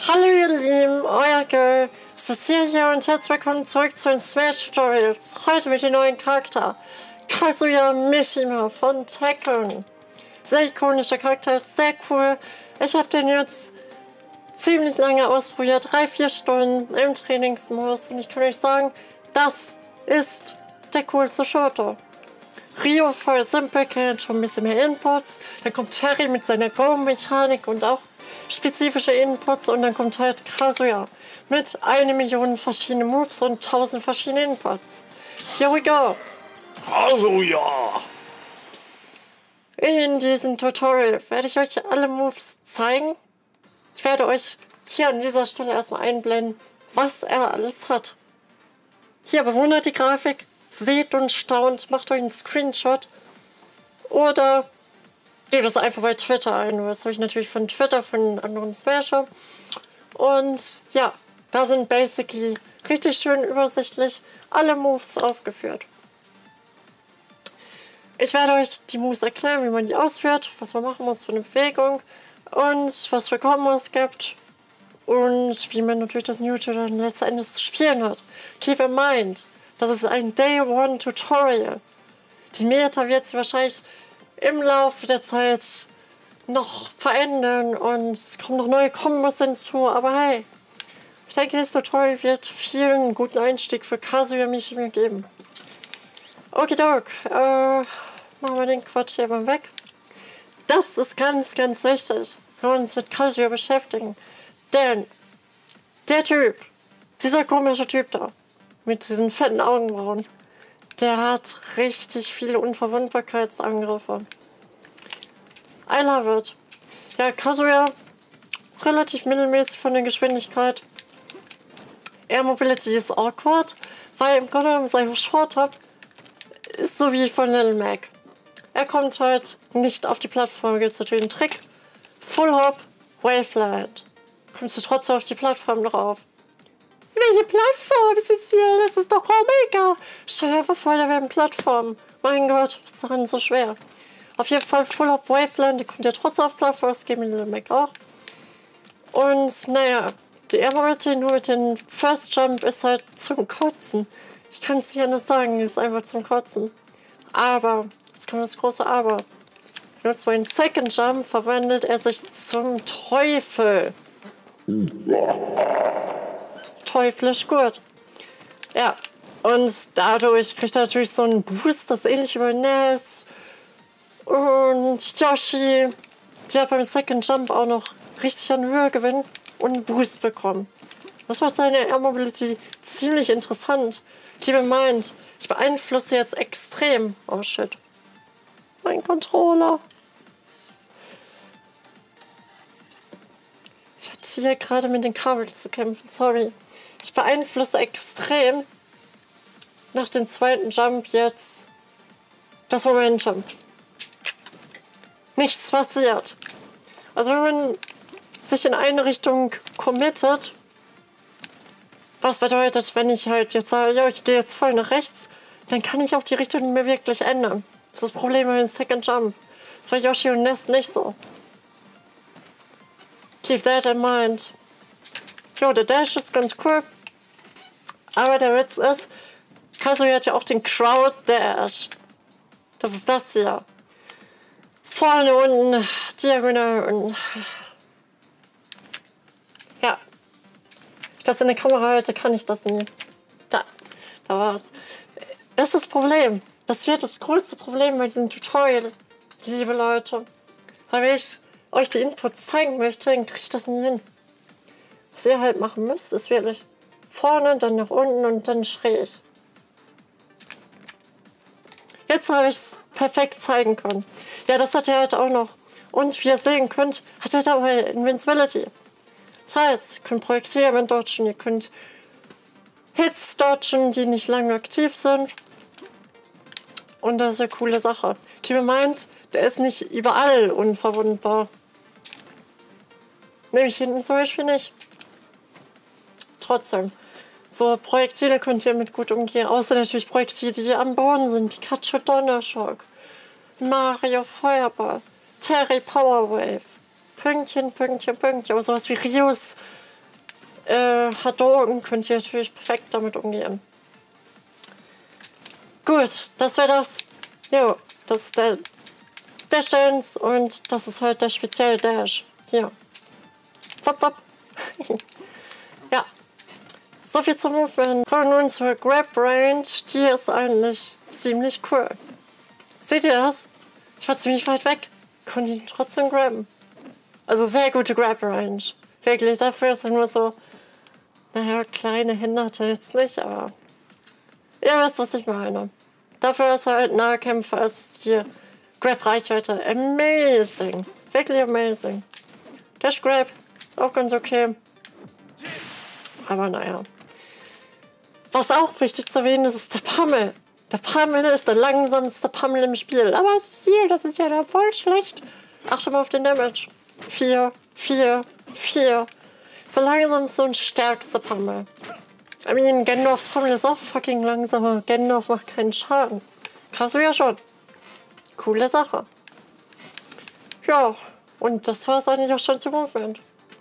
Hallo ihr Lieben, euer Girl, Cecilia hier und herzlich willkommen zurück zu den Smash Tutorials. Heute mit dem neuen Charakter, Kazuya Mishima von Tekken. Sehr ikonischer Charakter, sehr cool. Ich habe den jetzt ziemlich lange ausprobiert, 3-4 Stunden im Trainingsmodus und ich kann euch sagen, das ist der coolste Shooter. Ryo voll simpel, kennt schon ein bisschen mehr Inputs. Dann kommt Terry mit seiner Go-Mechanik und auch spezifische Inputs und dann kommt halt Kazuya mit 1 Million verschiedenen Moves und 1000 verschiedenen Inputs. Here we go! Kazuya! In diesem Tutorial werde ich euch alle Moves zeigen. Ich werde euch hier an dieser Stelle erstmal einblenden, was er alles hat. Hier bewundert die Grafik, seht und staunt, macht euch einen Screenshot oder gebt es einfach bei Twitter ein. Das habe ich natürlich von Twitter, von anderen Smasher. Und ja, da sind basically richtig schön übersichtlich alle Moves aufgeführt. Ich werde euch die Moves erklären, wie man die ausführt, was man machen muss für eine Bewegung und was für Kombos gibt und wie man natürlich das New-Tutor dann letzten Endes zu spielen hat. Keep in mind, das ist ein Day-One-Tutorial. Die Meta wird sich wahrscheinlich im Laufe der Zeit noch verändern und es kommen noch neue Kombos hinzu, aber hey, ich denke, das Tutorial wird vielen guten Einstieg für Kazuya Mishima geben. Okidok, machen wir den Quatsch hier mal weg. Das ist ganz, ganz wichtig, wenn wir uns mit Kazuya beschäftigen, denn der Typ, dieser komische Typ da, mit diesen fetten Augenbrauen, der hat richtig viele Unverwundbarkeitsangriffe. I love it. Ja, Kazuya, relativ mittelmäßig von der Geschwindigkeit. Air Mobility ist awkward, weil im Grunde genommen sein Short-Hop ist so wie von Little Mac. Er kommt halt nicht auf die Plattform, gibt es natürlich einen Trick. Full Hop, Waveland. Kommst du trotzdem auf die Plattform drauf. Welche Plattform ist es hier? Das ist doch Omega. Stell dir einfach vor, da wären Plattformen. Mein Gott, was ist daran so schwer? Auf jeden Fall Full Hop Waveland, die kommt ja trotzdem auf Plattform, das geht mit Little Mac auch. Und naja, die Air Mobility nur mit dem First Jump ist halt zum Kotzen. Ich kann es nicht anders sagen, ist einfach zum Kotzen. Aber, jetzt kommt das große Aber. Nutzt meinen Second Jump, verwandelt er sich zum Teufel. Teuflisch gut. Ja, und dadurch kriegt er natürlich so einen Boost, das ist ähnlich wie bei Ness und Yoshi. Die hat beim Second Jump auch noch richtig an Höhe gewinnen und einen Boost bekommen. Das macht seine Air Mobility ziemlich interessant. Keep in mind, ich beeinflusse jetzt extrem. Oh shit. Mein Controller. Ich hatte hier gerade mit den Kabeln zu kämpfen, sorry. Ich beeinflusse extrem nach dem zweiten Jump jetzt das Momentum. Nichts passiert. Also wenn man sich in eine Richtung committet, was bedeutet, wenn ich halt jetzt sage, ja, ich gehe jetzt voll nach rechts, dann kann ich auch die Richtung nicht mehr wirklich ändern. Das ist das Problem mit dem Second Jump. Das war Yoshi und Ness nicht so. Keep that in mind. Jo, der Dash ist ganz cool. Aber der Witz ist, Kazuya hat ja auch den Crowd Dash. Das ist das hier. Vorne, unten, diagonal und... Ja. Wenn ich das in der Kamera halte, kann ich das nie. Da war's. Das ist das Problem. Das wird das größte Problem bei diesem Tutorial, liebe Leute. Weil wenn ich euch die Inputs zeigen möchte, dann kriege ich das nie hin. Was ihr halt machen müsst, ist wirklich vorne, dann nach unten und dann schräg. Jetzt habe ich es perfekt zeigen können. Ja, das hat er halt auch noch. Und wie ihr sehen könnt, hat er dabei Invincibility. Das heißt, ihr könnt Projektile dodgen, ihr könnt Hits dodgen, die nicht lange aktiv sind. Und das ist eine coole Sache. Keep in mind, der ist nicht überall unverwundbar. Nämlich hinten zum Beispiel nicht. Trotzdem. So, Projektile könnt ihr mit gut umgehen. Außer natürlich Projektile, die am Boden sind. Pikachu Donnerschock. Mario Feuerball. Terry Powerwave. Pünktchen, Pünktchen, Pünktchen. Aber sowas wie Ryus Hadouken könnt ihr natürlich perfekt damit umgehen. Gut, das wäre das. Jo, das ist der Dash Dance und das ist halt der spezielle Dash. Hier. Wop, wop. Ja. So viel zum Movement. Kommen wir nun zur Grab Range. Die ist eigentlich ziemlich cool. Seht ihr das? Ich war ziemlich weit weg. Konnte ihn trotzdem grabben. Also sehr gute Grab Range. Wirklich, dafür ist er nur so, naja, kleine Hinderte jetzt nicht, aber ihr wisst, was ich meine. Dafür ist er halt Nahkämpfer, ist die Grab-Reichweite amazing. Wirklich amazing. Dash Grab, auch ganz okay. Aber naja. Was auch wichtig zu erwähnen ist, ist der Pummel. Der Pummel ist der langsamste Pummel im Spiel. Aber hier, das ist ja da voll schlecht. Achte mal auf den Damage. 4, 4, 4. So langsam so ein stärkster Pummel. I mean, Gendorfs Pummel ist auch fucking langsam, aber Gendorf macht keinen Schaden. Krass ja schon. Coole Sache. Ja, und das war es eigentlich auch schon zum Movement.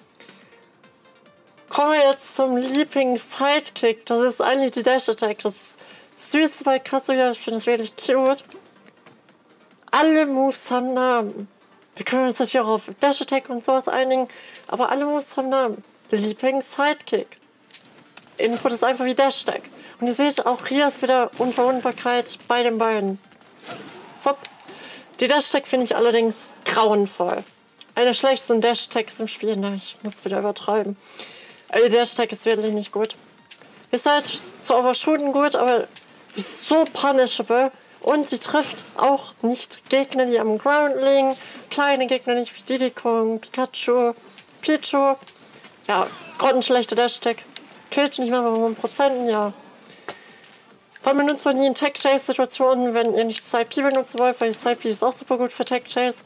Kommen wir jetzt zum Leaping Sidekick. Das ist eigentlich die Dash Attack. Das Süße bei Kazuya, ich finde es wirklich cute. Alle Moves haben Namen. Wir können uns natürlich auch auf Dash Attack und sowas einigen, aber alle Moves haben Namen. Leaping Sidekick. Input ist einfach wie Dash Attack. Und ihr seht, auch hier ist wieder Unverwundbarkeit bei den beiden. Hopp. Die Dash Attack finde ich allerdings grauenvoll. Eine der schlechtesten Dash Attacks im Spiel. Na, ich muss wieder übertreiben. Die Dash Attack ist wirklich nicht gut. Ist halt zu overshooten gut, aber ist so punishable. Und sie trifft auch nicht Gegner, die am Ground liegen. Kleine Gegner nicht wie Diddy Kong, Pikachu, Pichu. Ja, grottenschlechte Dash Attack. Killt nicht mal bei 1%, ja. Vor allem benutzt man nie in Tech-Chase-Situationen, wenn ihr nicht Side P benutzen wollt, weil Side P ist auch super gut für Tech-Chase.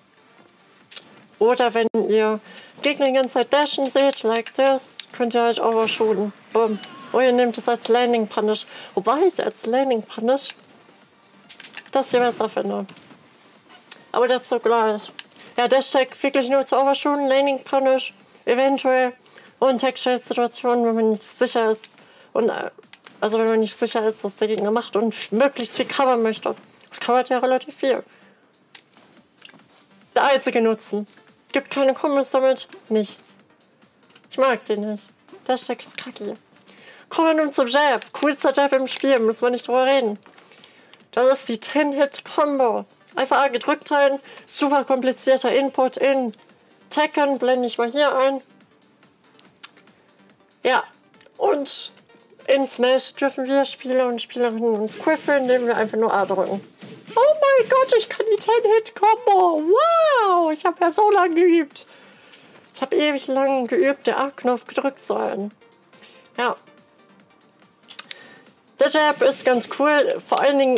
Oder wenn ihr Gegner die ganze Zeit dashen seht, like this, könnt ihr halt overshooten. Boom. Oder ihr nehmt es als Landing Punish. Wobei ich als Landing Punish das hier besser finde. Aber dazu gleich. Ja, Dash-Tag wirklich nur zu overshooten, Landing Punish, eventuell. Und Tech-Chase-Situationen, wenn man nicht sicher ist. Und also wenn man nicht sicher ist, was der Gegner macht und möglichst viel covern möchte. Das covert ja relativ viel. Der einzige Nutzen. Gibt keine Kombos damit, nichts. Ich mag den nicht. Der Stack ist kacke. Kommen wir nun zum Jab. Coolster Jab im Spiel, muss man nicht drüber reden. Das ist die 10-Hit-Combo. Einfach A gedrückt halten, super komplizierter Input in Tekken, blende ich mal hier ein. Ja, und in Smash dürfen wir Spieler und Spielerinnen uns quiffen, indem wir einfach nur A drücken. Oh mein Gott, ich kann die 10-Hit-Combo. Wow, ich habe ja so lange geübt. Ich habe ewig lang geübt, den A-Knopf gedrückt zu halten. Ja. Der Jab ist ganz cool. Vor allen Dingen,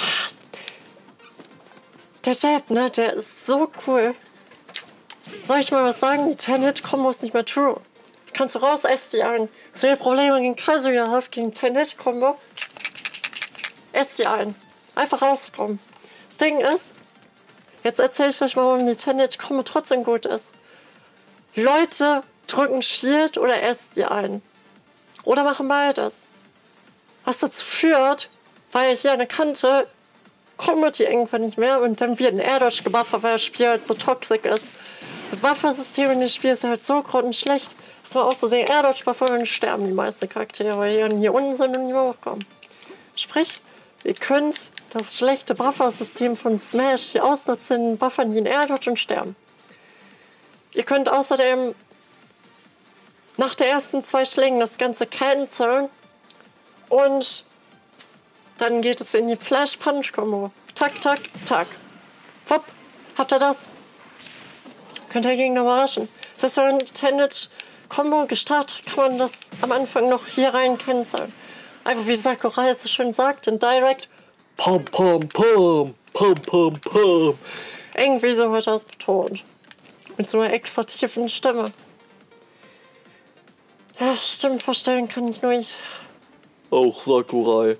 der Jab, ne, der ist so cool. Soll ich mal was sagen? Die 10-Hit-Combo ist nicht mehr true. Kannst du raus, ess die ein. So viele Probleme gegen Kazuya habt, gegen 10-Hit-Combo. Ess die ein. Einfach rauskommen. Das Ding ist, jetzt erzähle ich euch mal, warum die 10-Hit-Combo trotzdem gut ist. Leute drücken Shield oder esst die ein. Oder machen beides. Was dazu führt, weil hier an der Kante kommt die irgendwann nicht mehr und dann wird ein Air-Dodge gebuffert, weil das Spiel halt so toxisch ist. Das Buffer-System in dem Spiel ist halt so grottenschlecht, dass man auch so sehr Air-Dodge buffert und sterben die meisten Charaktere, weil die hier unten sind und nicht mehr hochkommen. Sprich, ihr könnt das schlechte Buffer-System von Smash hier ausnutzen, buffern die in Air-Dodge und sterben. Ihr könnt außerdem nach der ersten 2 Schlägen das Ganze canceln und dann geht es in die Flash-Punch-Kombo. Tak, tak, tak. Wupp, habt ihr das? Könnt ihr Gegner überraschen. Das heißt, wenn man die 10-Hit-Kombo gestartet hat, kann man das am Anfang noch hier rein canceln. Einfach wie Sakurai es so schön sagt, in Direct. Pum, pum, pum, pum, pum, pum. Irgendwie so hat er es betont. Mit so einer extra tiefen Stimme. Ja, Stimmen verstellen kann ich nur ich. Auch Sakurai.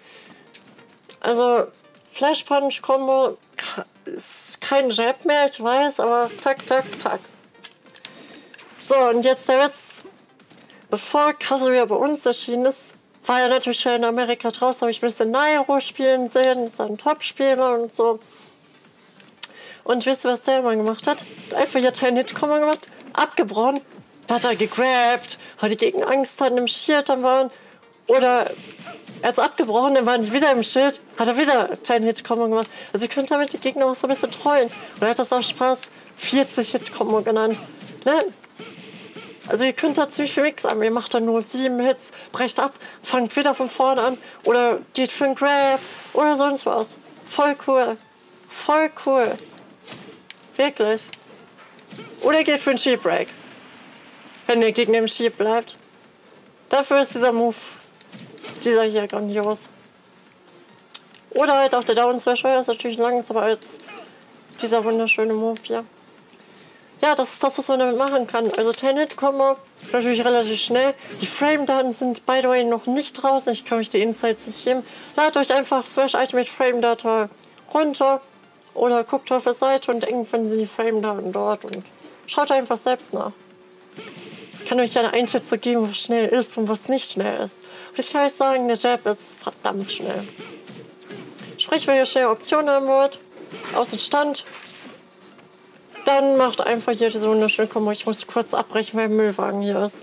Also, Flash Punch Combo ist kein Jab mehr, ich weiß, aber tak, tak, tak. So, und jetzt der Witz. bevor Kazuya bei uns erschienen ist, war er natürlich schon in Amerika draußen, habe ich ein bisschen Nairo spielen sehen, ist ein Top-Spieler und so. Und wisst ihr, was der immer gemacht hat? Hat einfach hier 10-Hit-Komma gemacht, abgebrochen, da hat er gegrabt, weil die Gegner Angst hatten, im Shield dann waren. Oder er hat es abgebrochen, dann waren die wieder im Schild, hat er wieder 10-Hit-Komma gemacht. Also ihr könnt damit die Gegner auch so ein bisschen trollen. Und er hat das auch Spaß 40-Hit-Komma genannt. Ne? Also ihr könnt da ziemlich viel Mix an. Ihr macht dann nur 7 Hits, brecht ab, fangt wieder von vorne an oder geht für einen Grab oder sonst was. Voll cool. Voll cool. Wirklich. Oder geht für einen Sheep Break. Wenn der Gegner im Sheep bleibt. Dafür ist dieser Move, dieser hier, grandios. Oder halt auch der Down Smasher ist natürlich langsamer als dieser wunderschöne Move hier. Ja, das ist das, was man damit machen kann. Also 10-Hit-Kombo, natürlich relativ schnell. Die Frame-Daten sind, by the way, noch nicht draußen. Ich kann euch die Insights nicht geben. Ladet euch einfach /Ultimate Frame-Data runter oder guckt auf der Seite und irgendwann sind die Frame-Daten dort und schaut einfach selbst nach. Ich kann euch ja eine Einschätzung geben, was schnell ist und was nicht schnell ist. Und ich kann euch sagen, der Jab ist verdammt schnell. Sprich, wenn ihr schnell Optionen haben wollt, aus dem Stand, dann macht einfach hier diese wunderschöne Kombo. Ich muss kurz abbrechen, weil ein Müllwagen hier ist.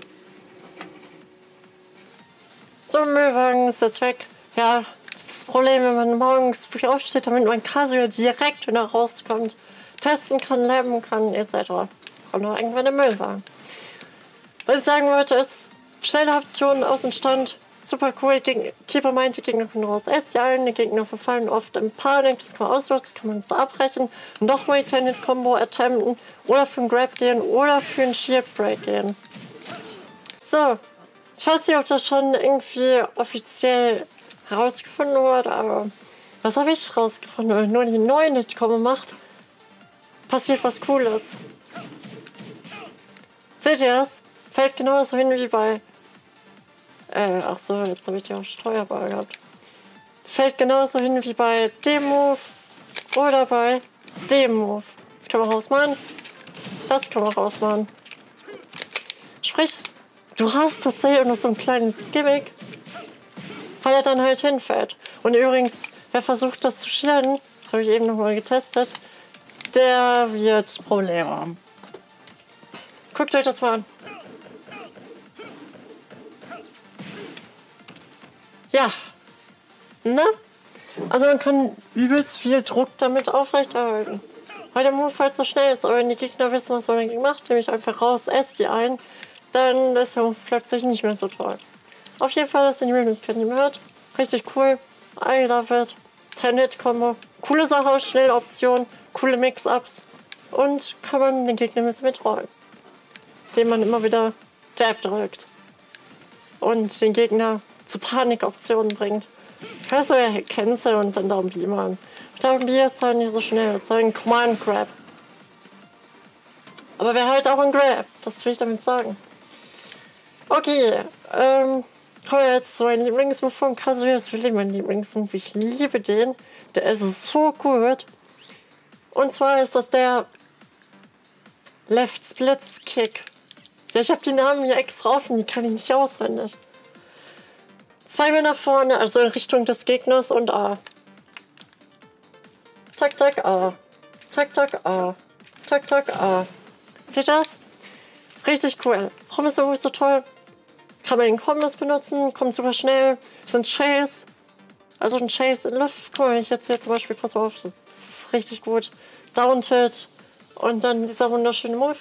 So, ein Müllwagen ist jetzt weg. Ja, das ist das Problem, wenn man morgens früh aufsteht, damit man Kazuya direkt wieder rauskommt. Testen kann, lernen kann, etc. Kommt noch irgendwann der Müllwagen. Was ich sagen wollte ist, schnelle Optionen aus dem Stand, super cool. Keeper meint, die Gegner können raus SDIen, die Gegner verfallen oft in Panik, das kann man ausnutzen, kann man so abbrechen, nochmal die 10-Hit-Combo attempten oder für einen Grab gehen oder für einen Shield Break gehen. So, ich weiß nicht, ob das schon irgendwie offiziell herausgefunden wurde, aber was habe ich herausgefunden? Wenn nur die 9-Hit-Combo macht, passiert was Cooles. Seht ihr das? Fällt genauso hin wie bei. Ach so, jetzt habe ich die auch steuerbar gehabt. Fällt genauso hin wie bei dem Move oder bei dem Move. Das kann man rausmachen. Das kann man rausmachen. Sprich, du hast tatsächlich noch so ein kleines Gimmick, weil er dann halt hinfällt. Und übrigens, wer versucht das zu shielden, das habe ich eben noch mal getestet, der wird Probleme haben. Guckt euch das mal an. Ja, ne? Also man kann übelst viel Druck damit aufrechterhalten. Weil der Move halt so schnell ist. Aber wenn die Gegner wissen, was man dagegen macht, nämlich einfach raus, esst die ein, dann ist der Move plötzlich nicht mehr so toll. Auf jeden Fall, das sind die Möglichkeiten, die man hat. Richtig cool. I love it. 10-Hit-Combo. Coole Sache, schnelle Option, coole Mix-Ups. Und kann man den Gegner ein bisschen mitrollen. Indem man immer wieder Jab drückt. Und den Gegner zu Panikoptionen bringt. Hörst du ja Cancel und dann Down B machen. Down B ist halt nicht so schnell, das ist halt ein Command Grab. Aber wer halt auch ein Grab, das will ich damit sagen. Okay, kommen wir jetzt zu meinem Lieblingsmove von Kazuya. Das ist wirklich mein Lieblingsmove, ich liebe den. Der ist so gut. Und zwar ist das der Left Splits Kick. Ja, ich habe die Namen hier extra offen, die kann ich nicht auswendig. 2 Mal nach vorne, also in Richtung des Gegners und A. Tak, tak, A. Tak, tak, A. Tak, tak, A. Seht ihr das? Richtig cool. Warum ist der so toll? Kann man den Kombos benutzen, kommt super schnell. Ist ein Chase. Also ein Chase in Luft. Guck mal, ich jetzt hier zum Beispiel, pass mal auf, das ist richtig gut. Down-Tilt. Und dann dieser wunderschöne Move.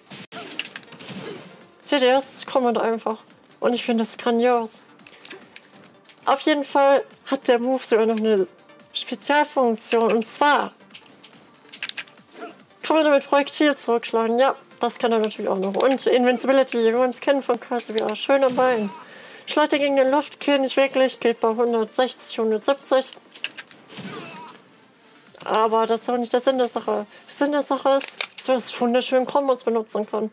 Seht ihr, das kommt einfach. Und ich finde das grandios. Auf jeden Fall hat der Move sogar noch eine Spezialfunktion. Und zwar kann man damit Projektil zurückschlagen. Ja, das kann er natürlich auch noch. Und Invincibility, wie man es kennt von Kazuya. Schön am Bein. Schlägt er gegen den Luft, killt nicht wirklich. Geht bei 160, 170. Aber das ist auch nicht der Sinn der Sache. Der Sinn der Sache ist, dass wir das wunderschönen Kombos benutzen können.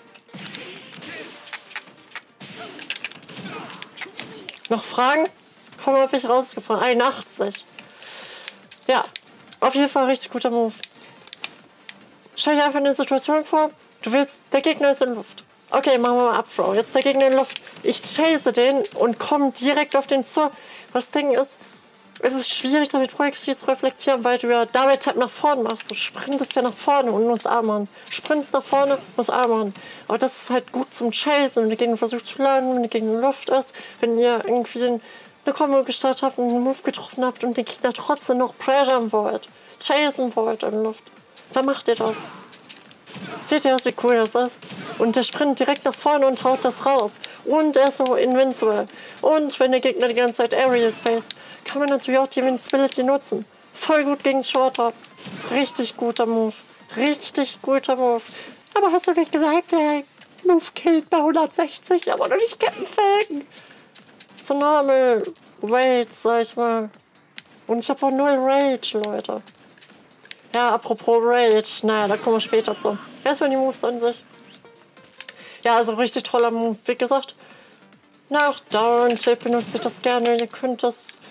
Noch Fragen? Komm, habe ich rausgefunden. 81. Ja, auf jeden Fall richtig guter Move. Stell dir einfach eine Situation vor, der Gegner ist in Luft. Okay, machen wir mal Up-Throw. Jetzt der Gegner in Luft. Ich chase den und komme direkt auf den zu. Was Ding ist, es ist schwierig, damit Projektil zu reflektieren, weil du ja Double-Tap nach vorne machst. Du sprintest ja nach vorne und musst A machen. Sprintest nach vorne, musst A machen. Aber das ist halt gut zum Chasen, wenn der Gegner versucht zu landen, wenn der Gegner in Luft ist, wenn ihr irgendwie eine Combo gestartet habt und einen Move getroffen habt und den Gegner trotzdem noch pressuren wollt, chasen wollt in Luft. Dann macht ihr das. Seht ihr, wie cool das ist? Und der sprintet direkt nach vorne und haut das raus. Und er ist so invincible. Und wenn der Gegner die ganze Zeit Aerial spaced, kann man natürlich auch die Invincibility nutzen. Voll gut gegen Short Hops. Richtig guter Move. Richtig guter Move. Aber hast du nicht gesagt, der Move killt bei 160, aber noch nicht Captain Falcon? So normal Rage, sag ich mal. Und ich habe auch 0 Rage, Leute. Ja, apropos Rage, naja, da kommen wir später zu. Erstmal die Moves an sich. Ja, also richtig toller Move. Wie gesagt, nach Down-Tip benutze ich das gerne. Ihr könnt das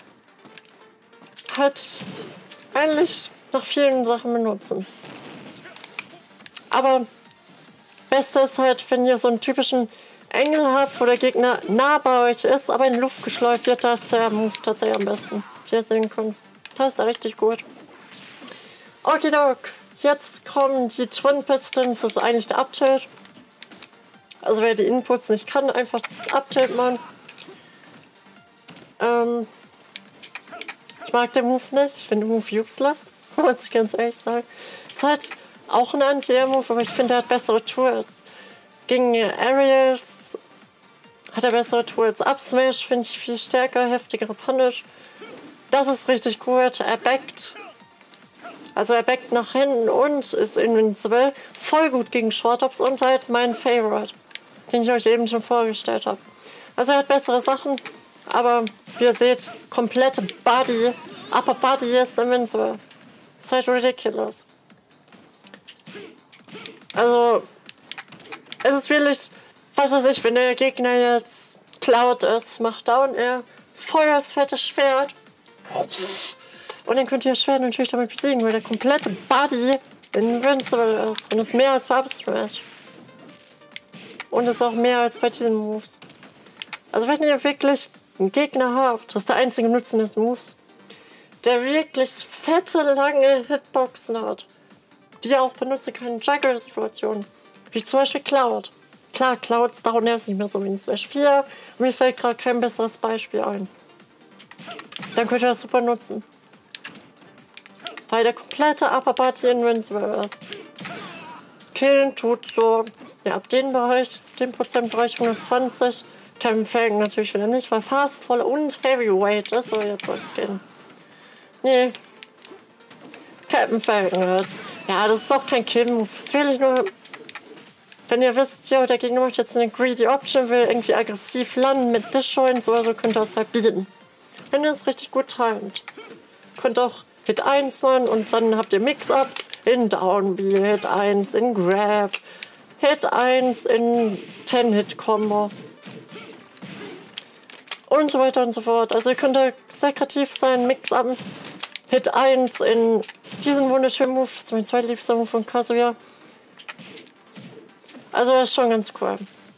halt eigentlich nach vielen Sachen benutzen. Aber Beste ist halt, wenn ihr so einen typischen Engel habt, wo der Gegner nah bei euch ist, aber in Luft geschleudert wird, da ist der Move tatsächlich am besten. Wie ihr sehen könnt. Das ist da richtig gut. Okidok, jetzt kommen die Twin Pistons, das ist eigentlich der Uptilt. Also wer die Inputs nicht kann, einfach Uptilt machen. Ich mag den Move nicht, ich finde den Move useless, muss ich ganz ehrlich sagen. Ist halt auch ein Anti-Air-Move, aber ich finde, er hat bessere Tools. Gegen Aerials hat er bessere Tools. Up Smash finde ich viel stärker, heftigere Punish. Das ist richtig gut, er backt. Also er backt nach hinten und ist invincible. Voll gut gegen Short-Ups und halt mein Favorite, den ich euch eben schon vorgestellt habe. Also er hat bessere Sachen, aber wie ihr seht, komplette Body, Upper Body ist invincible. Ist halt ridiculous. Also es ist wirklich, was weiß ich, wenn der Gegner jetzt Cloud ist, macht Down Air, voll das fette Schwert. Und dann könnt ihr das Schwert natürlich damit besiegen, weil der komplette Body invincible ist. Und ist mehr als bei Up Smash. Und ist auch mehr als bei diesen Moves. Also wenn ihr wirklich einen Gegner habt, das ist der einzige Nutzen des Moves, der wirklich fette, lange Hitboxen hat, die ihr auch benutzen kann in Juggle-Situationen. Wie zum Beispiel Cloud. Klar, Clouds Down Air ist nicht mehr so wie in Smash 4. Mir fällt gerade kein besseres Beispiel ein. Dann könnt ihr das super nutzen. Weil der komplette Upper Body invincible ist. Killen tut so, ja, ab dem Bereich, dem Prozentbereich 120. Captain Falcon natürlich wieder nicht, weil Fast, Voll und Heavyweight ist, aber jetzt soll es gehen. Nee. Captain Falcon halt. Ja, das ist auch kein Kill-Move. Das will ich nur. Wenn ihr wisst, ja, der Gegner macht jetzt eine Greedy Option, will irgendwie aggressiv landen mit Disjoints oder so, könnt ihr das halt bieten. Wenn ihr es richtig gut timet. Könnt auch Hit 1 machen und dann habt ihr Mix-Ups in Down B, Hit 1 in Grab, Hit 1 in 10-Hit-Combo. Und so weiter und so fort. Also ihr könnt da sehr kreativ sein, Mix-Upen. Hit 1 in diesen wunderschönen Move, das ist mein zweitliebster Move von Kazuya. Also das ist schon ganz cool.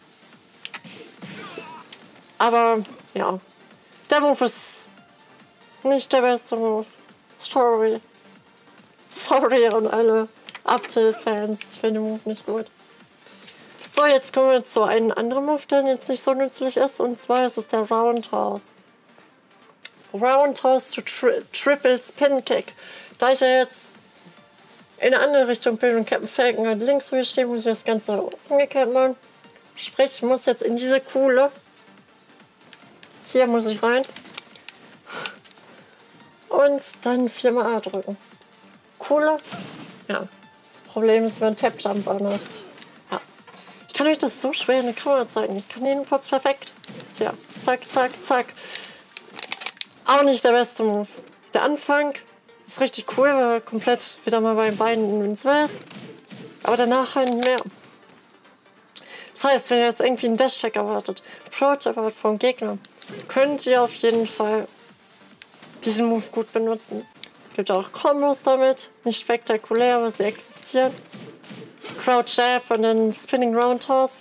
Aber ja, der Move ist nicht der beste Move. Sorry. Sorry an alle Uptilt-Fans. Ich finde den Move nicht gut. So, jetzt kommen wir zu einem anderen Move, der jetzt nicht so nützlich ist. Und zwar ist es der Roundhouse. Roundhouse zu Triple Spin Kick. Da ich ja jetzt in eine andere Richtung bin und Captain Falcon halt links von mir steht, muss ich das Ganze umgekehrt machen. Sprich, ich muss jetzt in diese Kuhle. Hier muss ich rein. Und dann 4-mal A drücken. Kuhle. Ja. Das Problem ist, wenn Tap-Jump ne? Ja. Ich kann euch das so schwer in der Kamera zeigen. Ich kann den kurz perfekt. Ja. Zack, zack, zack. Auch nicht der beste Move. Der Anfang ist richtig cool, weil er komplett wieder mal bei den Beinen invincible ist. Aber danach halt mehr. Das heißt, wenn ihr jetzt irgendwie einen Dash-Tag erwartet, Pro-Tap erwartet vom Gegner, könnt ihr auf jeden Fall diesen Move gut benutzen. Es gibt auch Kombos damit, nicht spektakulär, aber sie existieren. Crouch Jab und dann Spinning Roundhouse.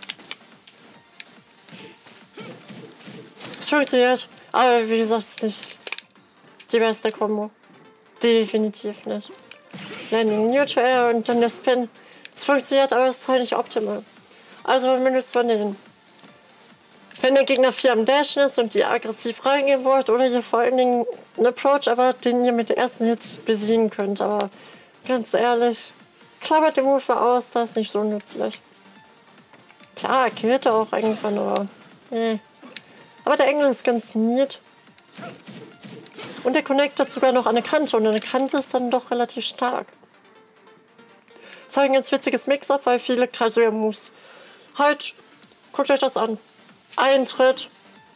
Es funktioniert, aber wie gesagt, es ist nicht die beste Kombo. Definitiv nicht. Landing Neutral und dann der Spin. Es funktioniert, aber es ist halt nicht optimal. Also wenn du zwar wenn der Gegner 4 am Dashen ist und ihr aggressiv reingehen wollt oder ihr vor allen Dingen einen Approach erwartet, den ihr mit dem ersten Hit besiegen könnt. Aber ganz ehrlich, klappert den Move aus, das ist nicht so nützlich. Klar, killt er auch irgendwann, aber nee. Aber der Engel ist ganz neat. Und der connectet sogar noch an eine Kante und eine Kante ist dann doch relativ stark. Das ist ein ganz witziges Mix-up, weil viele Kazuya-Moves halt, guckt euch das an. Ein Tritt,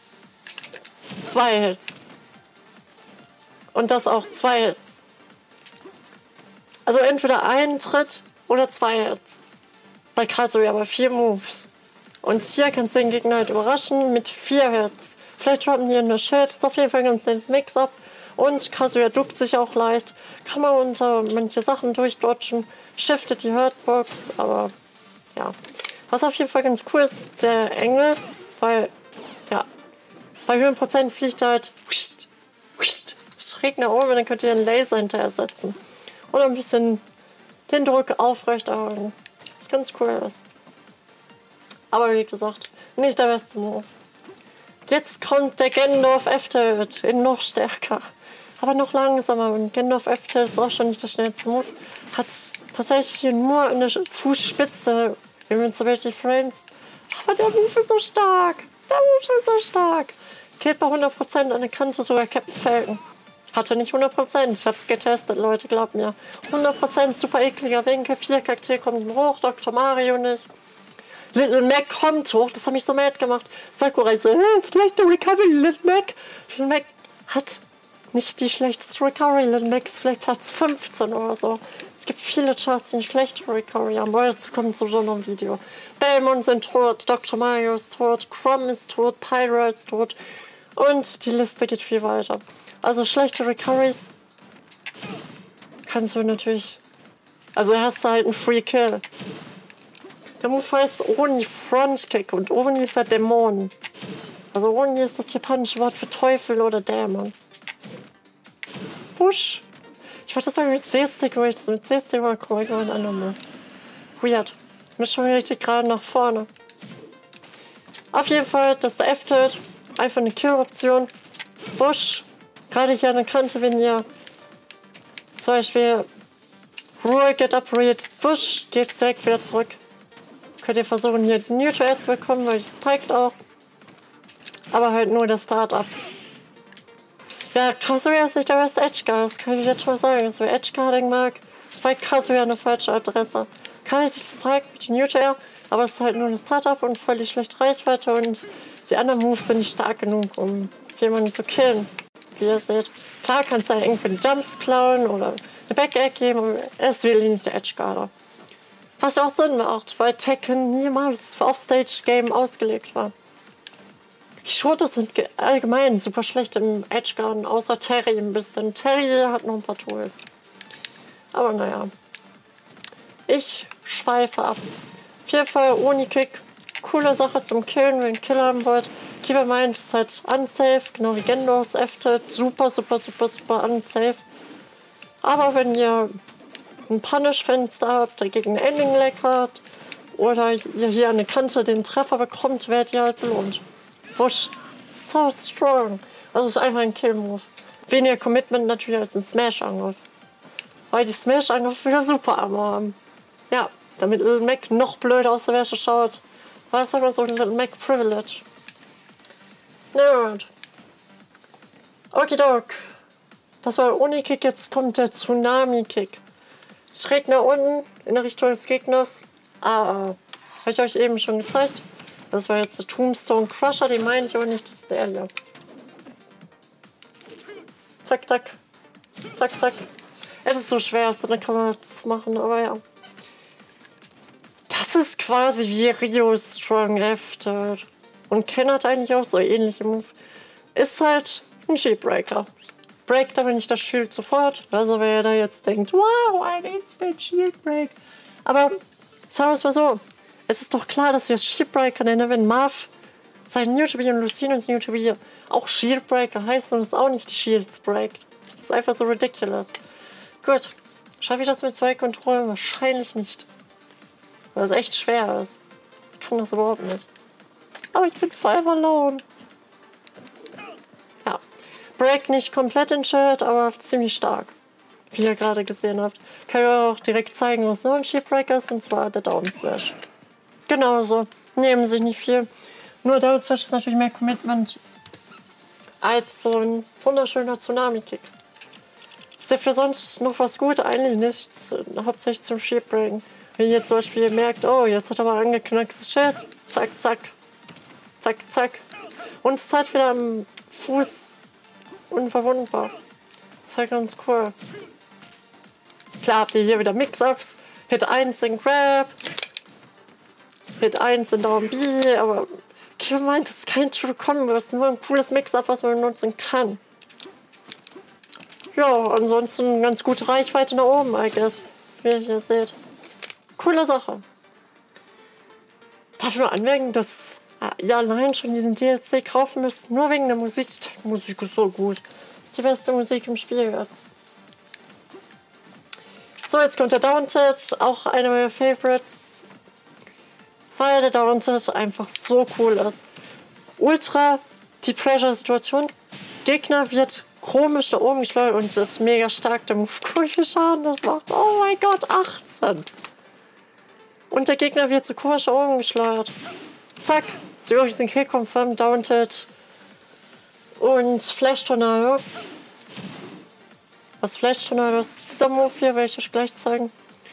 2 Hits. Und das auch 2 Hits. Also entweder ein Tritt oder 2 Hits. Bei Kazuya aber 4 Moves. Und hier kannst du den Gegner halt überraschen mit 4 Hits. Vielleicht droppen hier eine Schild, ist auf jeden Fall ein ganz nettes Mix-up. Und Kazuya duckt sich auch leicht. Kann man unter manche Sachen durchdodgen. Shiftet die Hurtbox, aber ja. Was auf jeden Fall ganz cool ist, ist der Engel. Weil, ja, bei höheren Prozent fliegt er halt schräg nach oben und dann könnt ihr einen Laser hinterher setzen. Oder ein bisschen den Druck aufrechterhalten. Was ganz cool ist. Aber wie gesagt, nicht der beste Move. Jetzt kommt der Gendorf F-Tilt in noch stärker. Aber noch langsamer. Und Gendorf F-Tilt ist auch schon nicht der schnellste Move. Hat tatsächlich hier nur eine Fußspitze. Invincibility Frames. Aber der Move ist so stark. Der Move ist so stark. Killt bei 100% an der Kante sogar Captain Falcon. Hatte nicht 100%. Ich hab's getestet, Leute, glaubt mir. 100% super ekliger Winkel. 4 Charaktere kommen hoch. Dr. Mario nicht. Little Mac kommt hoch. Das hat mich so mad gemacht. Sakurai so, schlechte Recovery, Little Mac. Little Mac hat nicht die schlechteste Recovery. Little Mac ist vielleicht Platz 15 oder so. Es gibt viele Charts, die eine schlechte Recovery haben. Aber dazu kommt sowieso noch ein Video. Belmont sind tot, Dr. Mario ist tot, Chrom ist tot, Pyro ist tot. Und die Liste geht viel weiter. Also schlechte Recoveries kannst du natürlich... Also hast du halt einen Free Kill. Der Move heißt Oni Frontkick und Oni ist halt Dämon. Also Oni ist das japanische Wort für Teufel oder Dämon. Push. Ich wollte das mal mit C-Stick, weil ich das mit C-Stick mal cool geworden andere. Weird. Ich bin schon richtig gerade nach vorne. Auf jeden Fall, das ist der F-Tilt. Einfach eine Kill-Option. Bush. Gerade hier an der Kante, wenn ihr zum Beispiel Roll, Get Up, Read, Bush, geht direkt wieder zurück. Könnt ihr versuchen, hier die Neutral zu bekommen, weil die spiked auch. Aber halt nur das Start-up. Ja, Kazuya ist nicht der beste Edgeguard, das kann ich jetzt schon mal sagen. Also, wer Edgeguarding mag, spike Kazuya eine falsche Adresse. Kann ich nicht spike mit dem Neutral, aber es ist halt nur ein Start-up und voll die schlechte Reichweite und die anderen Moves sind nicht stark genug, um jemanden zu killen. Wie ihr seht. Klar kannst du ja irgendwie die Jumps klauen oder eine Back-Egg geben, aber er ist wirklich nicht der Edgeguarder. Was ja auch Sinn macht, weil Tekken niemals für Offstage-Game ausgelegt war. Die Shotos sind allgemein super schlecht im Edgeguarden, außer Terry ein bisschen. Terry hat noch ein paar Tools. Aber naja. Ich schweife ab. Auf jeden Fall Oni-Kick. Coole Sache zum Killen, wenn ihr einen Kill haben wollt. Keep in mind, ist halt unsafe, genau wie Gendors F-Tilt. Super, super, super, super unsafe. Aber wenn ihr ein Punish-Fenster habt, dagegen ein Ending-Lag habt, oder ihr hier an der Kante den Treffer bekommt, werdet ihr halt belohnt. Wusch. So strong. Also es ist einfach ein Kill-Move. Weniger Commitment natürlich als ein Smash-Angriff. Weil die Smash-Angriffe wieder super Armor haben. Ja, damit Little Mac noch blöder aus der Wäsche schaut. War es aber so ein Little Mac Privilege. Nerd. Okidok. Das war der Oni-Kick, jetzt kommt der Tsunami-Kick. Schräg nach unten in der Richtung des Gegners. Habe ich euch eben schon gezeigt. Das war jetzt der Tombstone Crusher, den meine ich aber nicht, das ist der hier. Zack, zack. Zack, zack. Es ist so schwer, aus der Kamera zu machen, aber ja. Das ist quasi wie Rio Strong F-Tilt. Und Ken hat eigentlich auch so ähnliche Move. Ist halt ein Shield-Breaker. Breakt aber nicht das Shield sofort. Also wer da jetzt denkt, wow, ein Instant Shield Break. Aber Sagen wir es mal so. Es ist doch klar, dass wir Shieldbreaker nennen, wenn Marv sein Newtobie und Lucinus Newtobie auch Shieldbreaker heißt und es auch nicht die Shields breakt. Das ist einfach so ridiculous. Gut. Schaffe ich das mit 2 Kontrollen? Wahrscheinlich nicht. Weil es echt schwer ist. Ich kann das überhaupt nicht. Aber ich bin voll alone. Ja. Break nicht komplett in Schild, aber ziemlich stark. Wie ihr gerade gesehen habt. Kann ich auch direkt zeigen, was noch ein Shieldbreaker ist, und zwar der Down Smash. Genauso. Nehmen sich nicht viel. Nur Down Smash ist natürlich mehr Commitment als so ein wunderschöner Tsunami-Kick. Ist der für sonst noch was gut? Eigentlich nicht. Hauptsächlich zum Shieldbreaken. Wenn ihr zum Beispiel merkt, oh, jetzt hat er mal angeknacktes Schild. Zack, zack. Zack, zack. Und es ist halt wieder am Fuß unverwundbar. Das war ganz cool. Klar habt ihr hier wieder Mix-Ups. Hit 1 in Grab. Hit 1 in Down B. Aber Kiva meint, das ist kein True Combo. Das ist nur ein cooles Mix-Up, was man benutzen kann. Ja, ansonsten ganz gute Reichweite nach oben, I guess. Wie ihr hier seht. Coole Sache. Darf ich nur anmerken, dass ihr allein schon diesen DLC kaufen müsst, nur wegen der Musik. Die Musik ist so gut. Das ist die beste Musik im Spiel jetzt. So, jetzt kommt der Daunted, auch einer meiner Favorites. Weil der Daunted einfach so cool ist. Ultra die Pressure-Situation. Gegner wird komisch da oben geschleudert und ist mega stark. Der Move, cool, wie viel Schaden das macht. Oh mein Gott, 18. Und der Gegner wird so komisch da oben geschleudert. Zack. So, übrigens ein Kill confirmed, Daunted. Und Flash Tornado. Was Flash Tornado ist, dieser Move hier, werde ich euch gleich zeigen.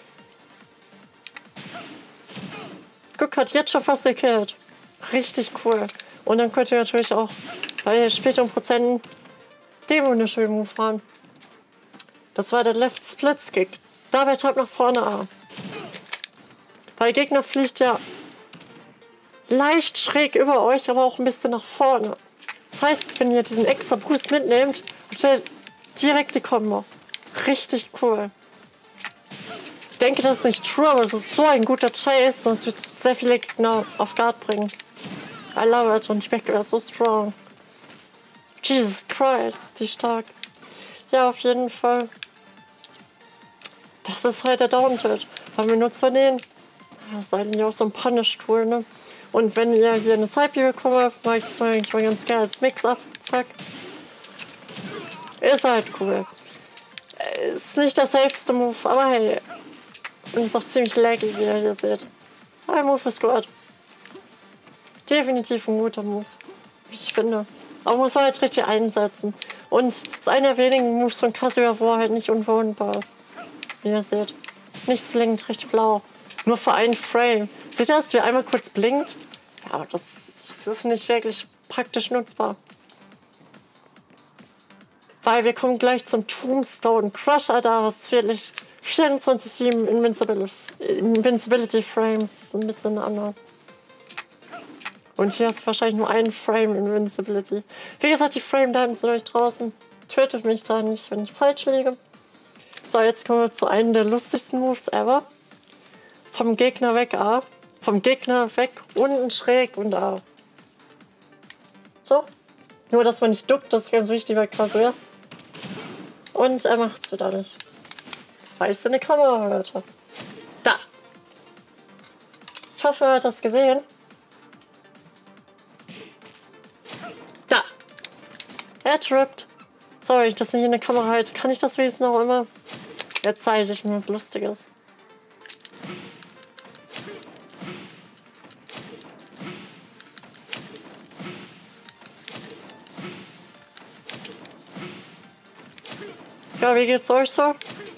Guck, hat jetzt schon fast gekillt. Richtig cool. Und dann könnt ihr natürlich auch bei späteren Prozenten den wunderschönen Move fahren. Das war der Left Splits Kick. Dabei treibt nach vorne A. Weil der Gegner fliegt ja leicht schräg über euch, aber auch ein bisschen nach vorne. Das heißt, wenn ihr diesen extra Boost mitnehmt, habt ihr direkte Kombo. Richtig cool. Ich denke, das ist nicht true, aber es ist so ein guter Chase, das wird sehr viele Gegner auf Guard bringen. I love it und die Backdoor ist so strong. Jesus Christ, die stark. Ja, auf jeden Fall. Das ist halt der Daunted. Haben wir nur zwar den. Das ist eigentlich auch so ein Punish-Tool, ne? Und wenn ihr hier eine Side-B bekommt, mache ich das eigentlich mal ganz geil als Mix-Up. Zack. Ist halt cool. Ist nicht der safeste Move, aber hey. Und ist auch ziemlich laggy, wie ihr hier seht. Aber Move ist gut. Definitiv ein guter Move. Wie ich finde. Aber muss man halt richtig einsetzen. Und es ist einer der wenigen Moves von Kazuya, wo er halt nicht unverwundbar ist. Wie ihr seht. Nichts blinkt, richtig blau. Nur für einen Frame. Seht ihr das, wie einmal kurz blinkt? Ja, aber das ist nicht wirklich praktisch nutzbar. Weil wir kommen gleich zum Tombstone Crusher, da was wirklich 24/7 Invincibility Frames ist ein bisschen anders. Und hier hast du wahrscheinlich nur einen Frame Invincibility. Wie gesagt, die Frame-Daten sind euch draußen. Tötet mich da nicht, wenn ich falsch liege. So, jetzt kommen wir zu einem der lustigsten Moves ever. Vom Gegner weg A. Vom Gegner weg, unten schräg und A. So. Nur, dass man nicht duckt, das ist ganz wichtig bei Kazuya. Und er macht's wieder nicht. Weil ich seine Kamera hörte. Da. Ich hoffe, er hat das gesehen. Da. Er trippt. Sorry, ich das nicht in der Kamera halte. Kann ich das wenigstens noch immer? Jetzt zeige ich mir was Lustiges. Ja, wie geht's euch so?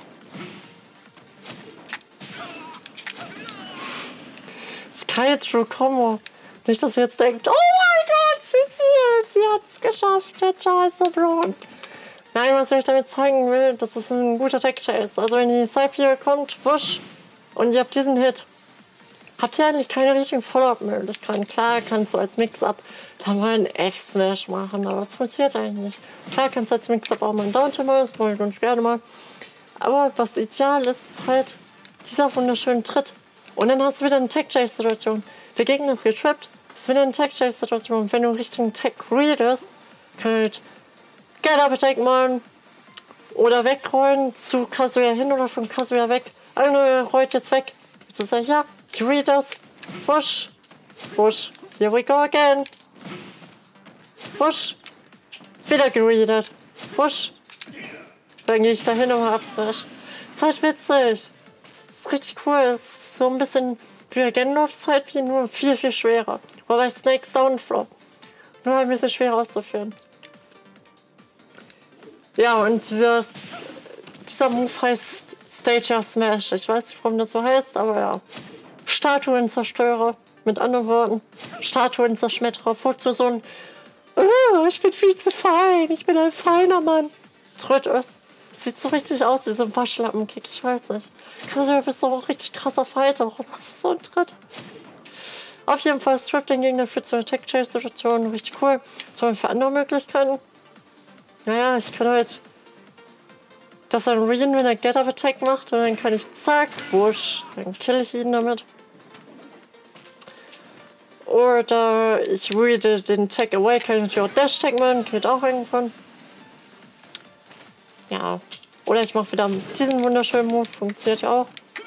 Das ist keine True Combo. Nicht, dass ihr jetzt denkt, oh mein Gott, sie hat's geschafft, der Charles so brown. Nein, was ich euch damit zeigen will, dass es ein guter Tech-Chase. Also wenn die Side-Peer kommt, wusch, und ihr habt diesen Hit, habt ihr eigentlich keine richtigen Follow-up-Möglichkeiten. Klar, kannst du als Mix-Up da mal einen F-Smash machen, aber das funktioniert eigentlich nicht. Klar kannst du als Mix-Up auch mal einen Down-Tilt machen, das mache ich ganz gerne mal. Aber was ideal ist, ist halt dieser wunderschöne Tritt. Und dann hast du wieder eine Tech-Chase-Situation. Der Gegner ist getrappt, ist wieder eine Tech-Chase-Situation. Und wenn du Richtung Tech readest, kann halt Get-Up-Attack machen oder wegrollen zu Kazuya hin oder von Kazuya weg. Einer rollt jetzt weg. Jetzt ist er hier, ich read das. Wusch, wusch, here we go again. Wusch, wieder gereadet. Wusch. Dann gehe ich da hin und abswash. Ist halt witzig. Ist richtig cool. Ist so ein bisschen wie Gandalf's halt, wie nur viel, viel schwerer. Wobei Snake's Downflow nur ein bisschen schwer auszuführen. Ja, und dieser Move heißt Stager Smash. Ich weiß nicht, warum das so heißt, aber ja. Statuenzerstörer. Mit anderen Worten, Statuenzerschmetterer. Wozu so ein ich bin viel zu fein, ich bin ein feiner Mann. Tritt es. Sieht so richtig aus wie so ein Waschlappenkick, ich weiß nicht. Du bist so ein richtig krasser Fighter. Warum hast du so einen Tritt? Auf jeden Fall strippt den Gegner für so eine Tech-Chase-Situation. Richtig cool. Was haben wir für andere Möglichkeiten? Naja, ich kann halt das dann readen, wenn er Get-Up-Attack macht. Und dann kann ich zack, wusch. Dann kill ich ihn damit. Oder ich reade den Tag away, kann ich natürlich auch Dash-Tag machen. Geht auch irgendwann. Ja. Oder ich mache wieder diesen wunderschönen Move. Funktioniert ja auch.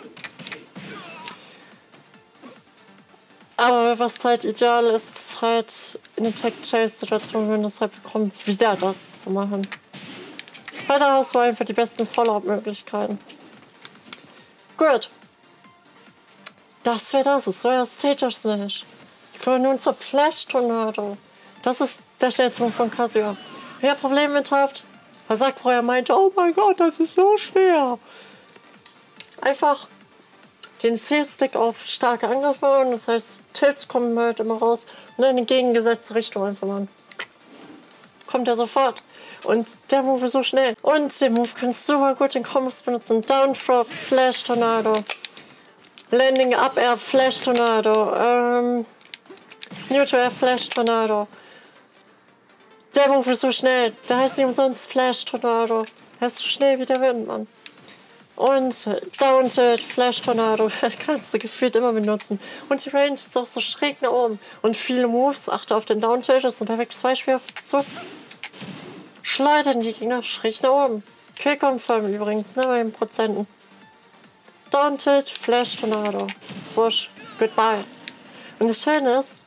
Aber was halt ideal ist, ist halt in der Tech-Chase-Situation, wenn man das halt bekommt, wieder das zu machen. Weil da hast du einfach die besten Follow-up-Möglichkeiten. Gut. Das wäre das. Das wäre Stager Smash. Jetzt kommen wir nun zur Flash-Tornado. Das ist der schnellste Move von Kazuya. Wer Probleme mit hat, weil Sakura meinte, oh mein Gott, das ist so schwer. Einfach den C-Stick auf starke Angriffe machen. Das heißt, Tilts kommen halt immer raus und in die entgegengesetzte Richtung einfach machen. Kommt er sofort. Und der Move ist so schnell. Und den Move kannst du super gut in Combos benutzen. Down Throw, Flash Tornado. Landing Up Air, Flash Tornado. Neutral Air, Flash Tornado. Der Move ist so schnell. Der heißt nicht umsonst Flash Tornado. Der ist so schnell wie der Wind, Mann. Und Down Tilt, Flash Tornado, kannst du gefühlt immer benutzen. Und die Range ist auch so schräg nach oben. Und viele Moves, achte auf den Down Tilt, das ist ein perfektes Beispiel zu schleudern die Gegner schräg nach oben. Kill-Confirm übrigens, ne, bei den Prozenten. Down Tilt, Flash Tornado, Wusch, goodbye. Und das Schöne ist,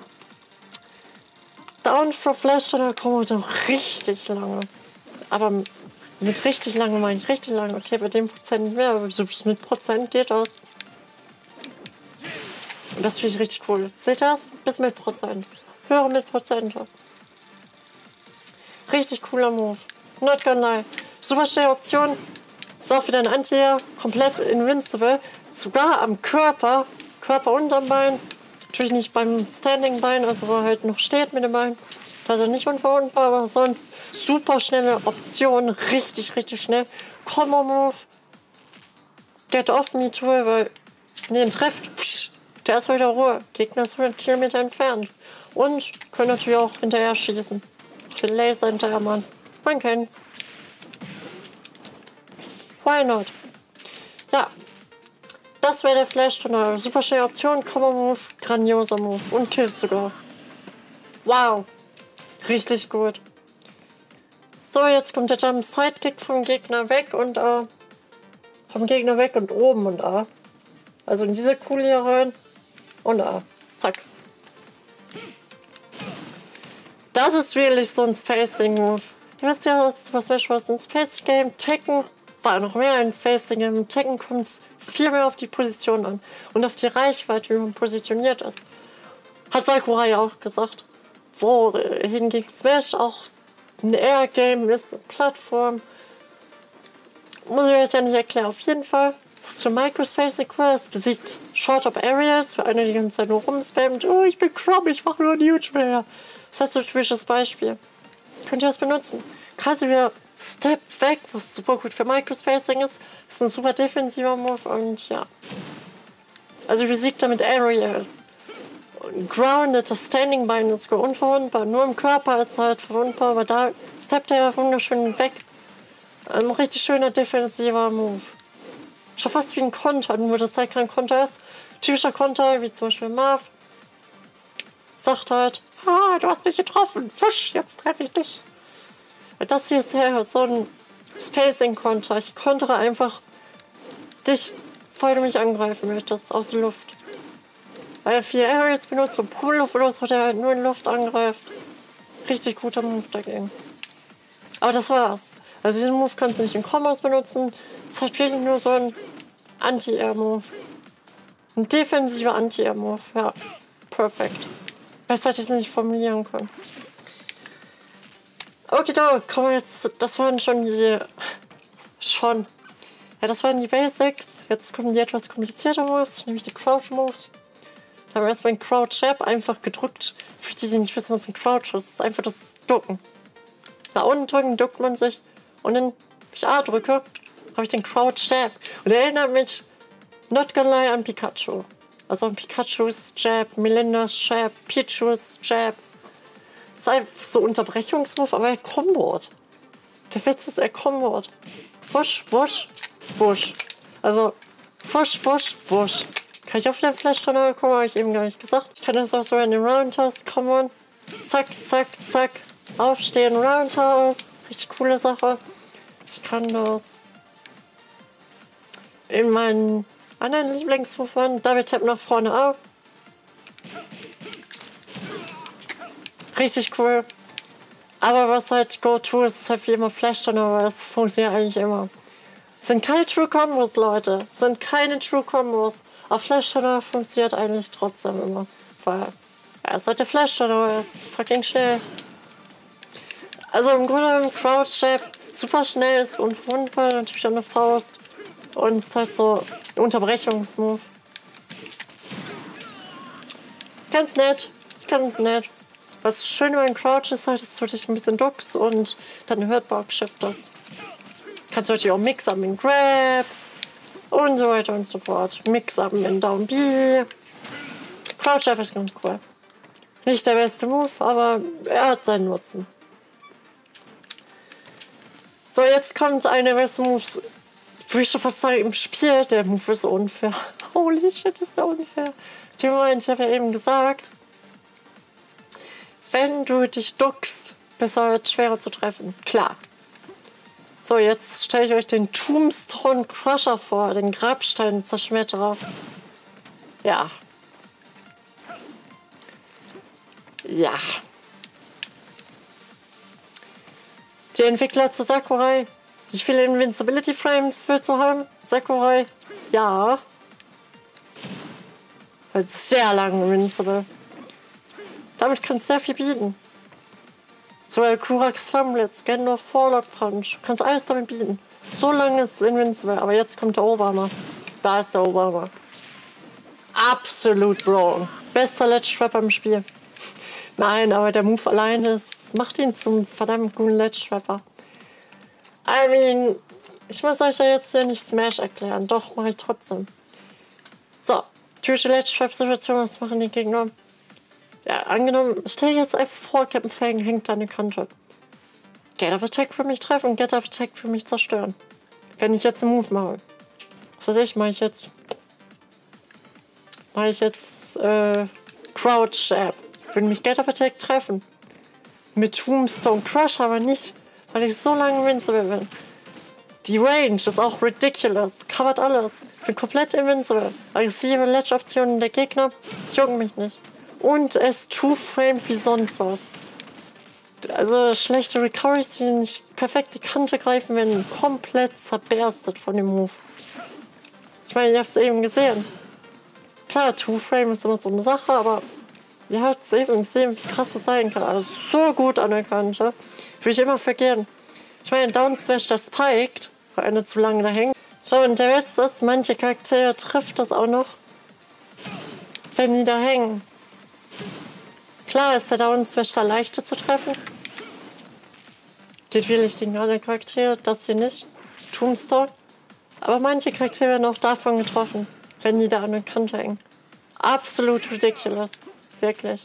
Down for Flash Tornado kommen so richtig lange. Aber mit richtig lange meine ich richtig lange. Okay, bei dem Prozent nicht mehr, aber so mit Prozent geht das. Und das finde ich richtig cool. Seht ihr das? Bis mit Prozent. Höhere mit Prozent. Richtig cooler Move. Not gonna lie. Super schnelle Option. Ist auch wieder ein Anti-Air. Komplett invincible. Sogar am Körper. Körper unterm Bein. Natürlich nicht beim Standing-Bein, also wo er halt noch steht mit dem Bein. Also nicht unverwundbar, aber sonst super schnelle Option. Richtig, richtig schnell. Combo-Move. Get off me tool, weil den trifft. Psch, der ist wieder Ruhe. Gegner ist 100 Kilometer entfernt. Und können natürlich auch hinterher schießen. Den Laser hinterher, Mann. Man kennt's. Why not? Ja. Das wäre der Flash-Tornado. Super schnelle Option, Combo-Move, grandioser Move. Und killt sogar. Wow. Richtig gut. So, jetzt kommt der Jump Sidekick vom Gegner weg und vom Gegner weg und oben und also in diese Kugel hier rein und zack. Das ist wirklich so ein Spacing-Move. Ihr wisst ja, das Super Smash Bros. Ein Spacing-Game. Tekken war noch mehr ein Spacing-Game. Im Tekken kommt es viel mehr auf die Position an und auf die Reichweite, wie man positioniert ist. Hat Sakura ja auch gesagt. Wohingegen Smash auch ein Air-Game ist, eine Plattform. Muss ich euch ja nicht erklären. Auf jeden Fall ist es für Microspacing cool. Es besiegt Short-Up-Areas, für eine die ganze Zeit nur rumspammt. Oh, ich bin Crom, ich mache nur Neutral. Das ist so ein typisches Beispiel. Könnt ihr das benutzen? Kazuya Step weg, was super gut für Microspacing ist. Ist ein super defensiver Move und ja. Also besiegt damit Aerials. Grounded, das Standing Bein ist unverwundbar. Nur im Körper ist halt verwundbar, aber da steppt er ja wunderschön weg. Ein richtig schöner defensiver Move. schon fast wie ein Konter, nur dass halt kein Konter ist. Typischer Konter, wie zum Beispiel Marv, sagt halt, du hast mich getroffen, wusch, jetzt treffe ich dich. Das hier ist ja so ein Spacing-Konter. Ich kontere einfach dich, weil du mich angreifen möchtest, aus der Luft. Weil er 4 Aerials benutzt und Pull-Luft oder so, der halt nur in Luft angreift. Richtig guter Move dagegen. Aber das war's. Also diesen Move kannst du nicht in Kombos benutzen. Das ist halt wirklich nur so ein Anti-Air-Move. Ein defensiver Anti-Air-Move. Ja, perfekt. Besser hätte ich es nicht formulieren können. Okay, da kommen wir jetzt. Das waren schon die. Ja, das waren die Basics. Jetzt kommen die etwas komplizierter Moves, nämlich die Crouch-Moves. Da haben wir erstmal den Crouch-Jab einfach gedrückt. Für die, die nicht wissen, was ein Crouch ist. Das ist einfach das Ducken. Da unten drücken, duckt man sich. Und dann, wenn ich A drücke, habe ich den Crouch-Jab. Und der erinnert mich, not gonna lie, an Pikachu. Also an Pikachus Jab, Melindas Jab, Pichus Jab. Das ist einfach so Unterbrechungsmove, aber er kombot. Der Witz ist, er kombot. Wusch, wusch, wusch. Also, wusch, wusch, wusch. Kann ich auf den Flash-Tunnel kommen, habe ich eben gar nicht gesagt. Ich kann das auch so in den Roundhouse kommen. Zack, zack, zack. Aufstehen, Roundhouse. Richtig coole Sache. Ich kann das in meinen anderen Lieblingsmove Double Tap nach vorne auf. Richtig cool. Aber was halt Go-To ist, ist halt wie immer Flash-Tunnel, aber das funktioniert eigentlich immer. Sind keine True Combos, Leute. Sind keine True Combos. Aber Flash-Tunnel funktioniert eigentlich trotzdem immer. Weil er ist halt der Flash-Tunnel, er ist fucking schnell. Also im Grunde Crouch Jab super schnell ist und wunderbar, natürlich auch eine Faust. Und es ist halt so ein Unterbrechungsmove. Ganz nett, ganz nett. Was schön über den Crouch ist halt, dass du dich ein bisschen duckst und dann Hurtbox shiftest. Kannst du natürlich auch Mix-Up in Grab und so weiter und so fort. Mix-Up in Down B. Crouch Jab ist ganz cool. Nicht der beste Move, aber er hat seinen Nutzen. So, jetzt kommt einer der besten Moves, würde ich schon fast sagen, im Spiel. Der Move ist so unfair. Holy shit, ist der unfair. Ich habe ja eben gesagt, wenn du dich duckst, bist du halt schwerer zu treffen. Klar. So, jetzt stelle ich euch den Tombstone Crusher vor, den Grabstein-Zerschmetterer. Ja. Ja. Die Entwickler zu Sakurai. Wie viele Invincibility Frames willst du haben? Sakurai? Ja. Weil sehr lang Invincible. Damit kannst du sehr viel bieten. So Kurax Flammblitz, Gandalf Warlock Punch. Du kannst alles damit bieten. So lange ist es Invincible. Aber jetzt kommt der Obama. Da ist der Obama. Absolut wrong. Bester Ledge Trapper im Spiel. Nein, aber der Move alleine macht ihn zum verdammt guten Ledge Trapper. I mean, ich muss euch ja jetzt hier nicht Smash erklären. Doch, mache ich trotzdem. So, typische Ledge Trap Situation, was machen die Gegner? Ja, angenommen, stell dir jetzt einfach vor, Captain Fang hängt da an der Kante. Get Up Attack für mich treffen und Get Up Attack für mich zerstören. Wenn ich jetzt einen Move mache. Was weiß ich, mache ich jetzt Crouch Jab. Würde mich Get Up Attack treffen. Mit Tombstone Crush aber nicht, weil ich so lange invincible bin. Die Range ist auch ridiculous. Covert alles. Ich bin komplett invincible. Aggressive Ledge-Optionen der Gegner jucken mich nicht. Und es Two-Frame wie sonst was. Also schlechte Recoveries, die nicht perfekt die Kante greifen, werden komplett zerberstet von dem Move. Ich meine, ihr habt es eben gesehen. Klar, Two-Frame ist immer so eine Sache, aber ihr habt es eben gesehen, wie krass das sein kann. Also so gut an der Kante. Würde ich immer vergehen. Ich meine, Down Smash, der spiked, weil einer zu lange da hängt. So, und der Witz ist, manche Charaktere trifft das auch noch, wenn die da hängen. Klar ist der Down Smash da leichter zu treffen. Geht wirklich gegen alle Charaktere, das hier nicht. Tombstone. Aber manche Charaktere werden auch davon getroffen, wenn die da an der Kante hängen. Absolut ridiculous. Wirklich.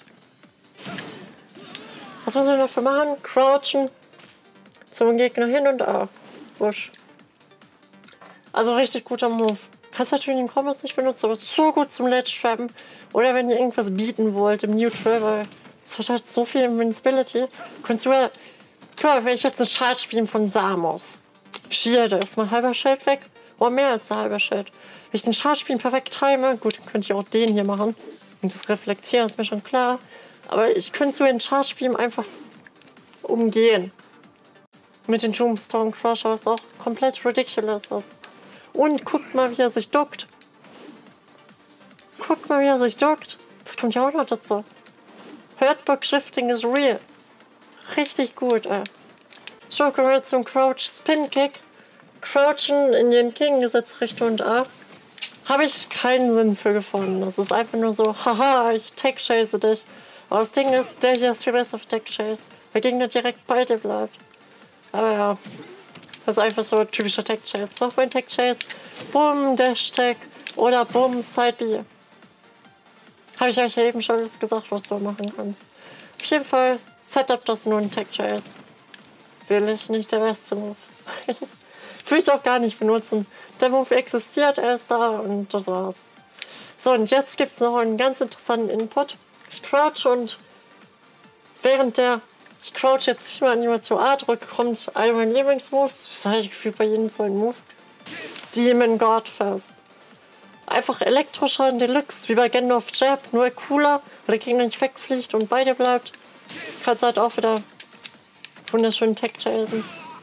Was muss ich dafür machen? Crouchen. Zum Gegner hin und A. Wusch. Also richtig guter Move. Kannst natürlich den Kombos nicht benutzen, aber ist so gut zum Ledge-Trappen. Oder wenn ihr irgendwas bieten wollt im Neutral, weil es hat halt so viel Invincibility. Könntest du ja... Klar, wenn ich jetzt einen Schalt spiele von Samos. Shielde, ist mal halber Schild weg. Oder mehr als ein halber Schild. Wenn ich den Schadspiel perfekt time, gut, dann könnte ich auch den hier machen. Und das Reflektieren ist mir schon klar. Aber ich könnte so den Schadspiel einfach umgehen. Mit den Tombstone Crusher, was auch komplett ridiculous ist. Und guckt mal, wie er sich duckt. Guckt mal, wie er sich duckt. Das kommt ja auch noch dazu. Hurtbox Shifting is real. Richtig gut, ey. So, kommen wir zum Crouch Spin Kick. Crouchen in die Entgegengesetzte und A. Habe ich keinen Sinn für gefunden. Das ist einfach nur so, haha, ich tech-chase dich. Aber das Ding ist, der hier ist viel besser für Tech-Chase. Weil der Gegner direkt bei dir bleibt. Aber ja, das ist einfach so ein typischer Tech-Chase. Mach mein Tech-Chase, Bumm, Dash-Tech oder Bumm, Side-B. Habe ich euch ja eben schon gesagt, was du machen kannst. Auf jeden Fall, Setup das nur ein Tech-Chase. Will ich nicht der beste Move. Will ich auch gar nicht benutzen. Der Move existiert, er ist da und das war's. So, und jetzt gibt es noch einen ganz interessanten Input. Ich crouch und während ich crouch jetzt nicht mal Animation A drücke, kommt einer meiner Lieblingsmoves. Das habe ich gefühlt bei jedem so einen Move. Demon Godfest. Einfach Elektroschaden Deluxe, wie bei Gandalf Jab, nur cooler, weil der Gegner nicht wegfliegt und bei dir bleibt. Kannst halt auch wieder wunderschön Tech chasen.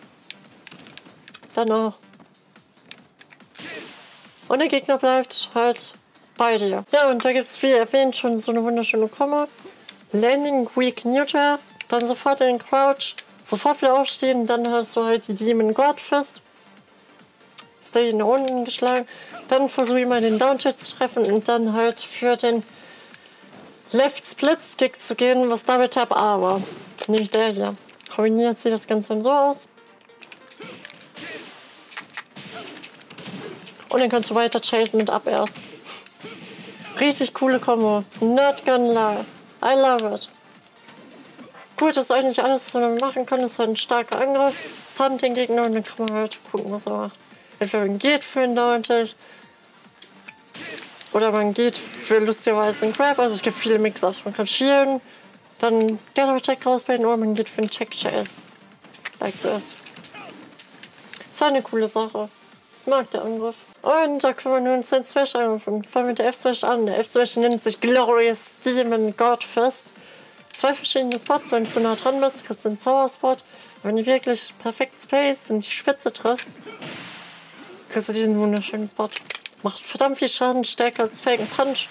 Dann auch. Und der Gegner bleibt halt bei dir. Ja, und da gibt es, wie erwähnt, schon so eine wunderschöne Kombo. Landing Weak Neutral, dann sofort in den Crouch, sofort wieder aufstehen, dann hast du halt die Demon Godfist. Ist der hier nach unten geschlagen. Dann versuche ich mal den Down-Tilt zu treffen und dann halt für den Left Split Kick zu gehen, was damit Tab A war. Nämlich der hier. Kombiniert sieht das Ganze dann so aus. Und dann kannst du weiter chasen mit Up-Airs. Richtig coole Kombo. Not gonna lie. I love it. Gut, das ist eigentlich alles, was man machen kann. Das ist halt ein starker Angriff. Stunt den Gegner und dann kann man halt gucken, was er macht. Entweder man geht für einen Down-Tilt oder man geht für lustigerweise den Grab. Also es gibt viele Mix-Ups. Man kann shielden, dann Get-Attack rausbaiten oder man geht für einen Check-Chase. Like this. Ist halt eine coole Sache. Ich mag den Angriff. Und da können wir nun den Smash angreifen. Fangen wir mit der F-Smash an. Der F-Smash nennt sich Glorious Demon Godfist. 2 verschiedene Spots. Wenn du zu nah dran bist, kriegst du einen Zauberspot. Wenn du wirklich perfekt Space in die Spitze triffst, kriegst du diesen wunderschönen Spot. Macht verdammt viel Schaden, stärker als Fake Punch.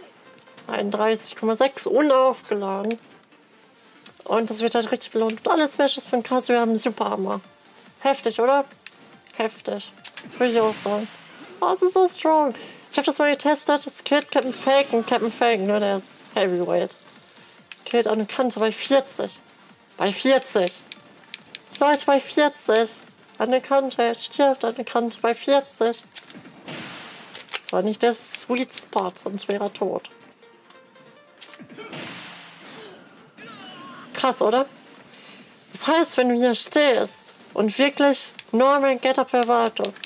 31,6 unaufgeladen. Und das wird halt richtig belohnt. Und alle Smashes von Kazuya haben Super Armor. Heftig, oder? Heftig. Würde ich auch sagen. Oh, es ist so strong. Ich habe das mal getestet. Das killt Captain Falcon, nur der ist Heavyweight. Killt an der Kante bei 40. Bei 40. Leute, bei 40. An der Kante. Stirbt an der Kante bei 40. Das war nicht der Sweet Spot, sonst wäre er tot. Krass, oder? Das heißt, wenn du hier stehst und wirklich normal Get-Up erwartest,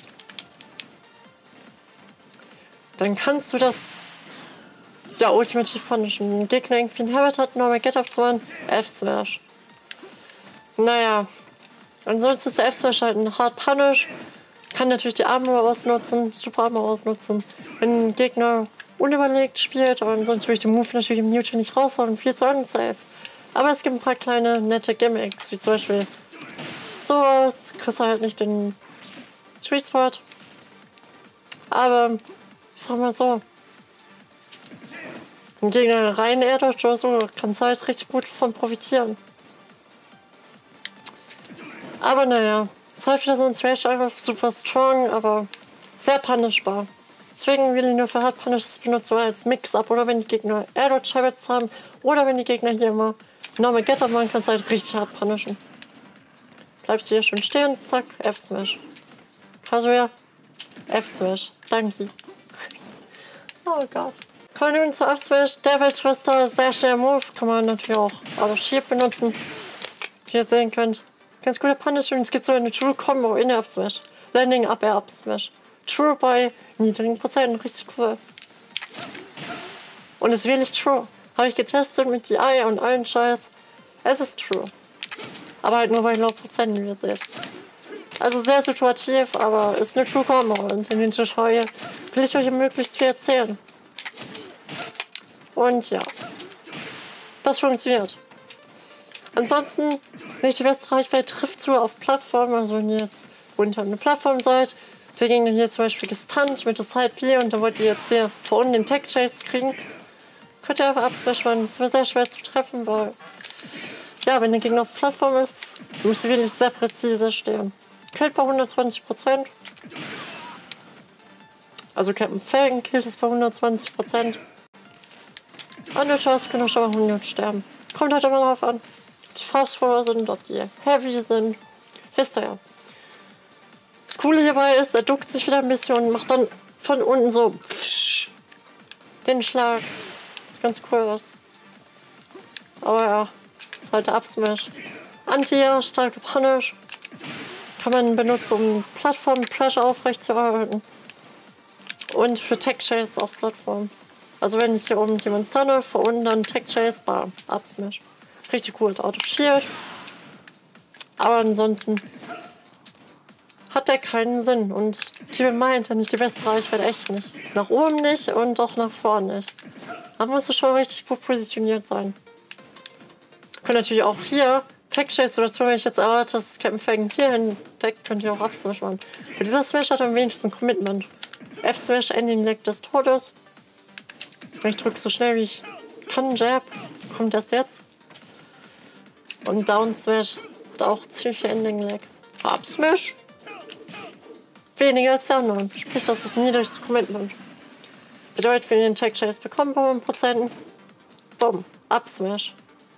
dann kannst du das ja ultimativ punishen. Wenn ein Gegner irgendwie ein Habit hat, normal Get-Up zu machen, F-Smash. Naja, ansonsten ist der F-Smash halt ein Hard Punish. Kann natürlich die Armor ausnutzen, Super Armor ausnutzen, wenn ein Gegner unüberlegt spielt. Aber ansonsten würde ich den Move natürlich im Neutral nicht raushauen, viel zu unsafe. Aber es gibt ein paar kleine nette Gimmicks, wie zum Beispiel sowas. Kriegst du halt nicht den Sweet Spot. Aber ich sag mal so, ein Gegner rein Air-Dodge oder so, kannst du halt richtig gut davon profitieren. Aber naja, es ist halt wieder so ein Thrash-Angriff, super strong, aber sehr punishbar. Deswegen will ich nur für Hard Punishes benutzen als Mix-Up oder wenn die Gegner Air-Dodge-Habits haben oder wenn die Gegner hier immer normal Get-Up machen, kannst du halt richtig hart punishen. Bleibst du hier schön stehen, zack, F-Smash. Kazuya, F-Smash, danke. Oh Gott. Kommen wir nun zu F-Smash. Devil Twister ist sehr schnell Move. Kann man natürlich auch Shield benutzen. Wie ihr sehen könnt. Ganz guter Punish und es gibt so eine True Combo in der Up-Smash. Landing Up Air Up Smash. True bei niedrigen Prozenten. Richtig cool. Und es ist wirklich true. Habe ich getestet mit DI und allen Scheiß. Es ist true. Aber halt nur bei Low Prozenten, wie ihr seht. Also sehr situativ, aber ist eine True Combo. Und in den Tutorial will ich euch möglichst viel erzählen. Und ja, das funktioniert. Ansonsten, nicht die beste Reichweite trifft zu auf Plattformen. Also wenn ihr jetzt unter eine Plattform seid, der Gegner hier zum Beispiel gestunt mit der Side B und da wollt ihr jetzt hier vor unten den Tech Chase kriegen, könnt ihr einfach abswitchen. Das wäre sehr schwer zu treffen, weil ja, wenn der Gegner auf Plattform ist, müsst ihr wirklich sehr präzise stehen. Killt bei 120%. Also Captain Falcon killt es bei 120%. Andere Chars können auch schon mal 100 sterben. Kommt halt immer darauf an, ob die Fast Forward sind, ob die Heavy sind. Wisst ihr ja. Das Coole hierbei ist, er duckt sich wieder ein bisschen und macht dann von unten so den Schlag. Das ganz cool aus. Aber ja, das ist halt der Up-Smash. Anti-Air, starke Punish. Kann man benutzen, um Plattform-Pressure aufrechtzuerhalten. Und für Tech-Chase auf Plattform. Also wenn ich hier oben jemand stunne, von unten dann Tech-Chase, bam, Up-Smash. Richtig cool, Auto-Shield. Aber ansonsten hat der keinen Sinn. Und keep in mind, nicht die beste Reichweite, echt nicht. Nach oben nicht und auch nach vorne nicht. Da muss es schon richtig gut positioniert sein. Könnt natürlich auch hier Tech-Chase oder so, wenn ich jetzt erwarte, dass Captain Falcon hier hin deckt, könnt ihr auch Up-Smash machen. Aber dieser Smash hat am wenigsten Commitment. F-Smash, Ending Leg des Todes. Ich drücke so schnell wie ich kann, Jab. Kommt das jetzt? Und Down Smash auch ziemlich viel Ending Leg. Up Smash weniger als der andere. Sprich, das ist niedrigstes Commitment. Bedeutet, wenn ihr den Tech Chase bekommt bei 100%, bumm, Up Smash.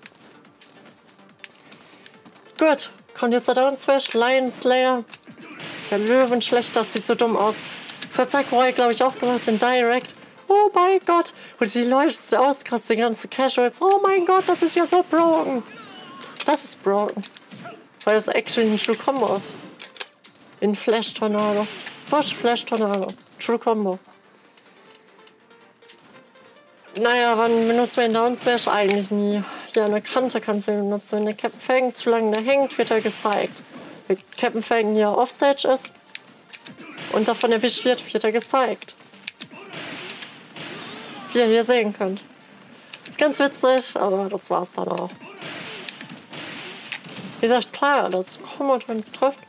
Gut, kommt jetzt der Down Smash, Lion Slayer. Der Löwenschlechter, das sieht so dumm aus. Das hat Sakurai, glaube ich, auch gemacht in Direct. Oh mein Gott. Und die Leute sind ausgerastet, die ganzen Casuals. Oh mein Gott, das ist ja so broken. Das ist broken. Weil das actually ein True Combo ist. In Flash Tornado. Flash Tornado. True Combo. Naja, wann benutzt man den Down Smash? Eigentlich nie. Ja, eine Kante kannst du benutzen. Wenn der Captain Falcon zu lange da hängt, wird er gespiked. Wenn Captain Falcon hier Offstage ist und davon erwischt wird er gespiked. Wie ihr hier sehen könnt. Ist ganz witzig, aber das war's dann auch. Wie gesagt, klar, das kommt, wenn es trifft.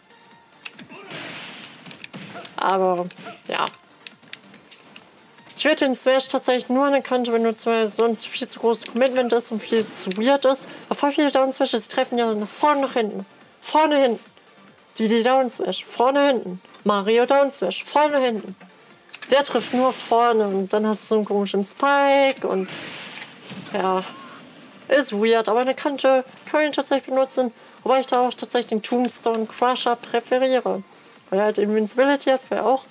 Aber, ja. Ich würde den Smash tatsächlich nur an der Kante benutzen, weil sonst viel zu großes Commitment ist und viel zu weird ist. Aber voll viele Down Smashes, die treffen ja nach vorne, nach hinten. Vorne, hinten. Die Down Smash, vorne, hinten. Mario Down Smash, vorne, hinten. Der trifft nur vorne und dann hast du so einen komischen Spike und ja, ist weird, aber eine Kante kann man tatsächlich benutzen, wobei ich da auch tatsächlich den Tombstone Crusher präferiere, weil er halt Invincibility hat, weil er auch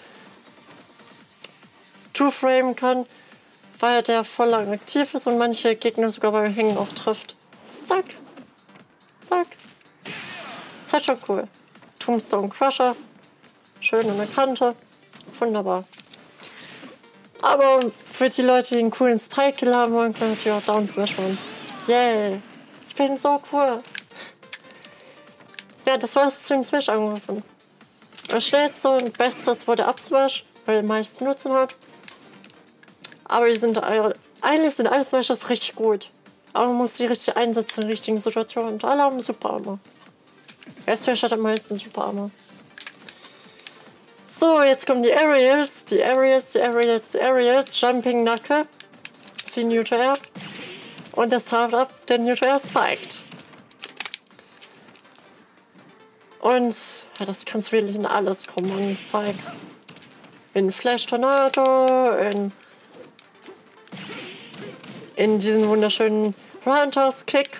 Two-Frame kann, weil der voll lang aktiv ist und manche Gegner sogar beim Hängen auch trifft. Zack, zack. Ist halt schon cool. Tombstone Crusher, schön an der Kante, wunderbar. Aber für die Leute, die einen coolen Spike-Kill haben wollen, können natürlich auch Down Smash machen. Yay! Ich bin so cool! Ja, das war es zu den Smash-Angriffen. Das schnellste und bestes wurde Up Smash, weil er den meisten Nutzen hat. Aber die sind eigentlich sind alle Smashes richtig gut. Aber man muss die richtig einsetzen in richtigen Situationen. Und alle haben Super Armor. Der Smash hat am meisten Super Armor. So, jetzt kommen die Aerials, Jumping Knuckle, die Neutral Air und der Start-Up, der Neutral Air spiked. Und ja, das kannst du wirklich in alles kommen, in den Spike. In Flash Tornado, in diesen wunderschönen Roundhouse Kick.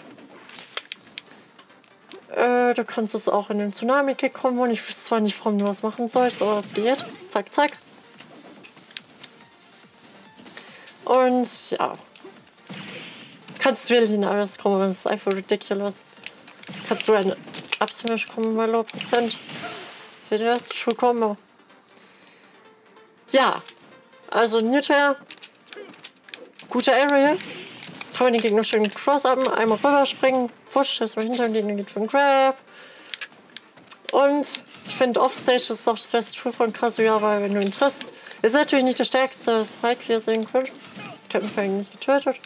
Du kannst es auch in den Tsunami-Kick kommen und ich weiß zwar nicht, warum du das machen sollst, aber es geht. Zack, zack. Und ja. Kannst du wirklich in alles kommen, das ist einfach ridiculous. Kannst du eine Up-Smash kommen bei Low Prozent. Das wird das True Combo. Ja, also Newton, gute Area. Kann man den Gegner schön cross-upen, einmal rüberspringen. Wusch, dass man hinter dem Gegner geht für einen Grab. Und ich finde, Offstage ist auch das beste Tool von Kazuya, weil wenn du ihn triffst, ist natürlich nicht der stärkste Spike, wie ihr sehen könnt. Ich habe ihn vorhin nicht getötet.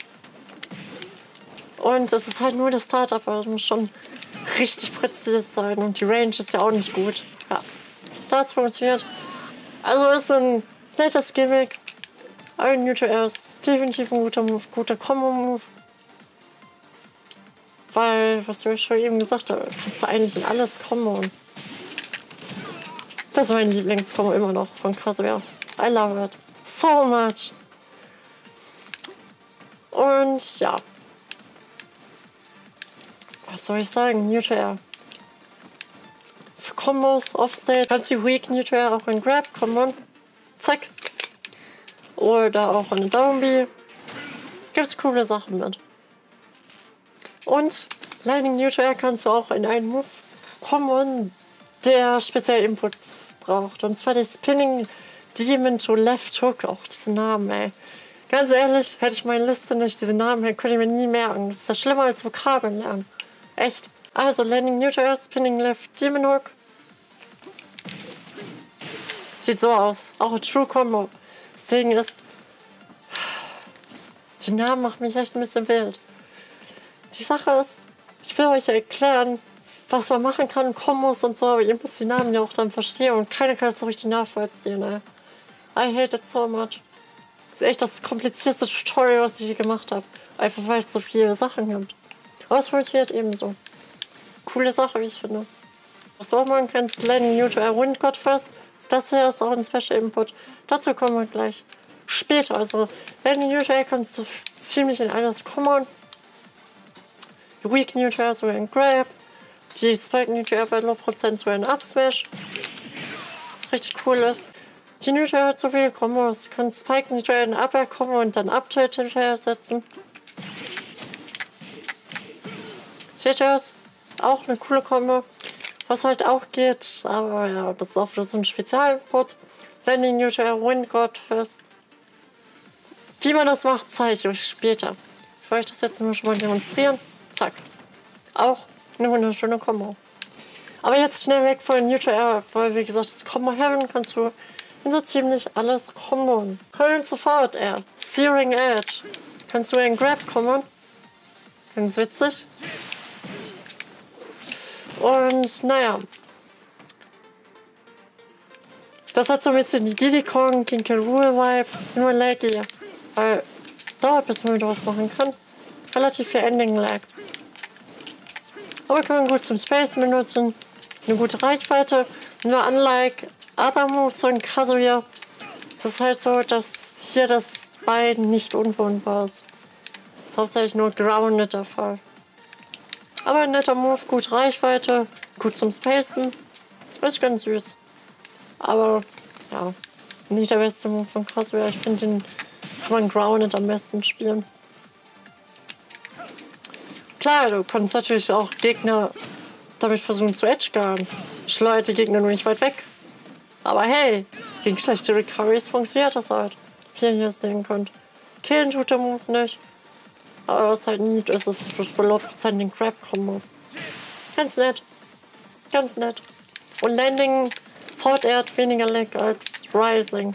Und es ist halt nur das Startup, aber es muss schon richtig präzise sein. Und die Range ist ja auch nicht gut. Ja, da hat es funktioniert. Also ist ein nettes Gimmick. Ein Newton ist definitiv ein guter Move, guter Combo-Move. Weil, was ich schon eben gesagt habe, kannst du eigentlich in alles kommen. Das ist mein Lieblingskombo immer noch von Kazuya. I love it. So much. Und ja. Was soll ich sagen? Newton. Für Kombos, Offstage, kannst du Weak Newton auch in Grab kommen. Zack. Oder auch in Downbeat. Gibt's coole Sachen mit. Und Lightning Newton kannst du auch in einen Move kommen, der speziell Inputs braucht. Und zwar der Spinning Demon to Left Hook. Auch diesen Namen, ey. Ganz ehrlich, hätte ich meine Liste nicht, diesen Namen, könnte ich mir nie merken. Das ist ja schlimmer als Vokabeln lernen. Echt. Also Landing Newton, Spinning Left Demon Hook. Sieht so aus. Auch ein True Combo. Das Ding ist, die Namen machen mich echt ein bisschen wild. Die Sache ist, ich will euch erklären, was man machen kann, Kombos und so, aber ihr müsst die Namen ja auch dann verstehen und keiner kann das so richtig nachvollziehen, ey. I hate it so much. Das ist echt das komplizierteste Tutorial, was ich je gemacht habe. Einfach weil es so viele Sachen gibt. Aber es funktioniert ebenso. Coole Sache, wie ich finde. Was du auch machen kannst, Landing Newton Wind God First. Das hier ist auch ein Special Input. Dazu kommen wir gleich später. Also Landing Newton kannst du ziemlich in alles kommen. Weak Newton so in Grab. Die Spike Newton bei 0% so in Upsmash. Was richtig cool ist. Die Newton hat so viele Kombos. Du kannst Spike Newton in Upper kommen und dann Uptilt hinterher setzen. Seht ihr das? Auch eine coole Kombo. Was halt auch geht, aber ja, das ist auch wieder so ein Spezialinput. Landing Newton Wind God First. Wie man das macht, zeige ich euch später. Ich will euch das jetzt nur schon mal demonstrieren. Zack. Auch eine wunderschöne Kombo. Aber jetzt schnell weg von Newton Air, weil wie gesagt, das Combo Heaven kannst du in so ziemlich alles komboen. Current sofort Air. Searing Edge. Kannst du in Grab kommen. Ganz witzig. Und naja. Das hat so ein bisschen die Diddy Kong, King K. Rool Vibes, nur laggy. Weil dauert, bis man wieder was machen kann. Relativ viel Ending Lag. Aber kann man gut zum Space benutzen. Eine gute Reichweite. Nur unlike other moves von Kazuya. Es ist halt so, dass hier das Bein nicht unverwundbar ist. Das ist hauptsächlich nur grounded der Fall. Aber ein netter Move, gut Reichweite, gut zum Spacen. Ist ganz süß. Aber ja, nicht der beste Move von Kazuya. Ich finde, den kann man grounded am besten spielen. Klar, du kannst natürlich auch Gegner damit versuchen zu edgeguarden. Schleudert die Gegner nur nicht weit weg. Aber hey, gegen schlechte Recoveries funktioniert das halt. Wie ihr hier sehen könnt. Killen tut der Move nicht. Aber was halt nicht ist, ist, dass du 0% den Grab kommen muss. Ganz nett. Ganz nett. Und Landing Forward Air hat weniger Lag als Rising.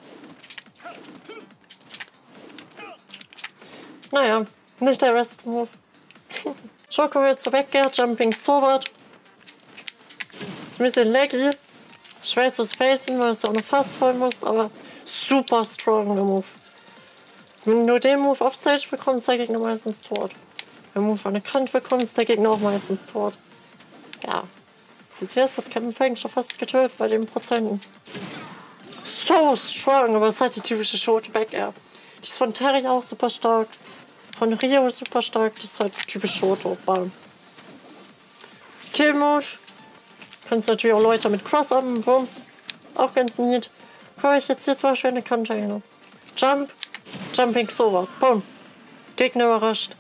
Naja, nicht der beste Move. Schoko jetzt zur Back Air, Jumping Sword. Ist ein bisschen laggy. Schwer zu spacen, weil du auch noch fast voll musst, aber super strong Move. Wenn du den Move offstage bekommst, ist der Gegner meistens tot. Wenn du Move an der Kante bekommst, ist der Gegner auch meistens tot. Ja. Seht ihr, das hat Kevin Feige schon fast getötet bei den Prozenten. So strong, aber es ist halt die typische Shoto Back Air. Die ist von Terry auch super stark. Von Rio super stark, das ist halt typisch Shoto. Bam. Kill Move. Kannst natürlich auch Leute mit Cross-Armen, boom. Auch ganz neat. Kann ich jetzt hier zum Beispiel eine Kante. Jump. Jumping Sword. Boom. Gegner überrascht.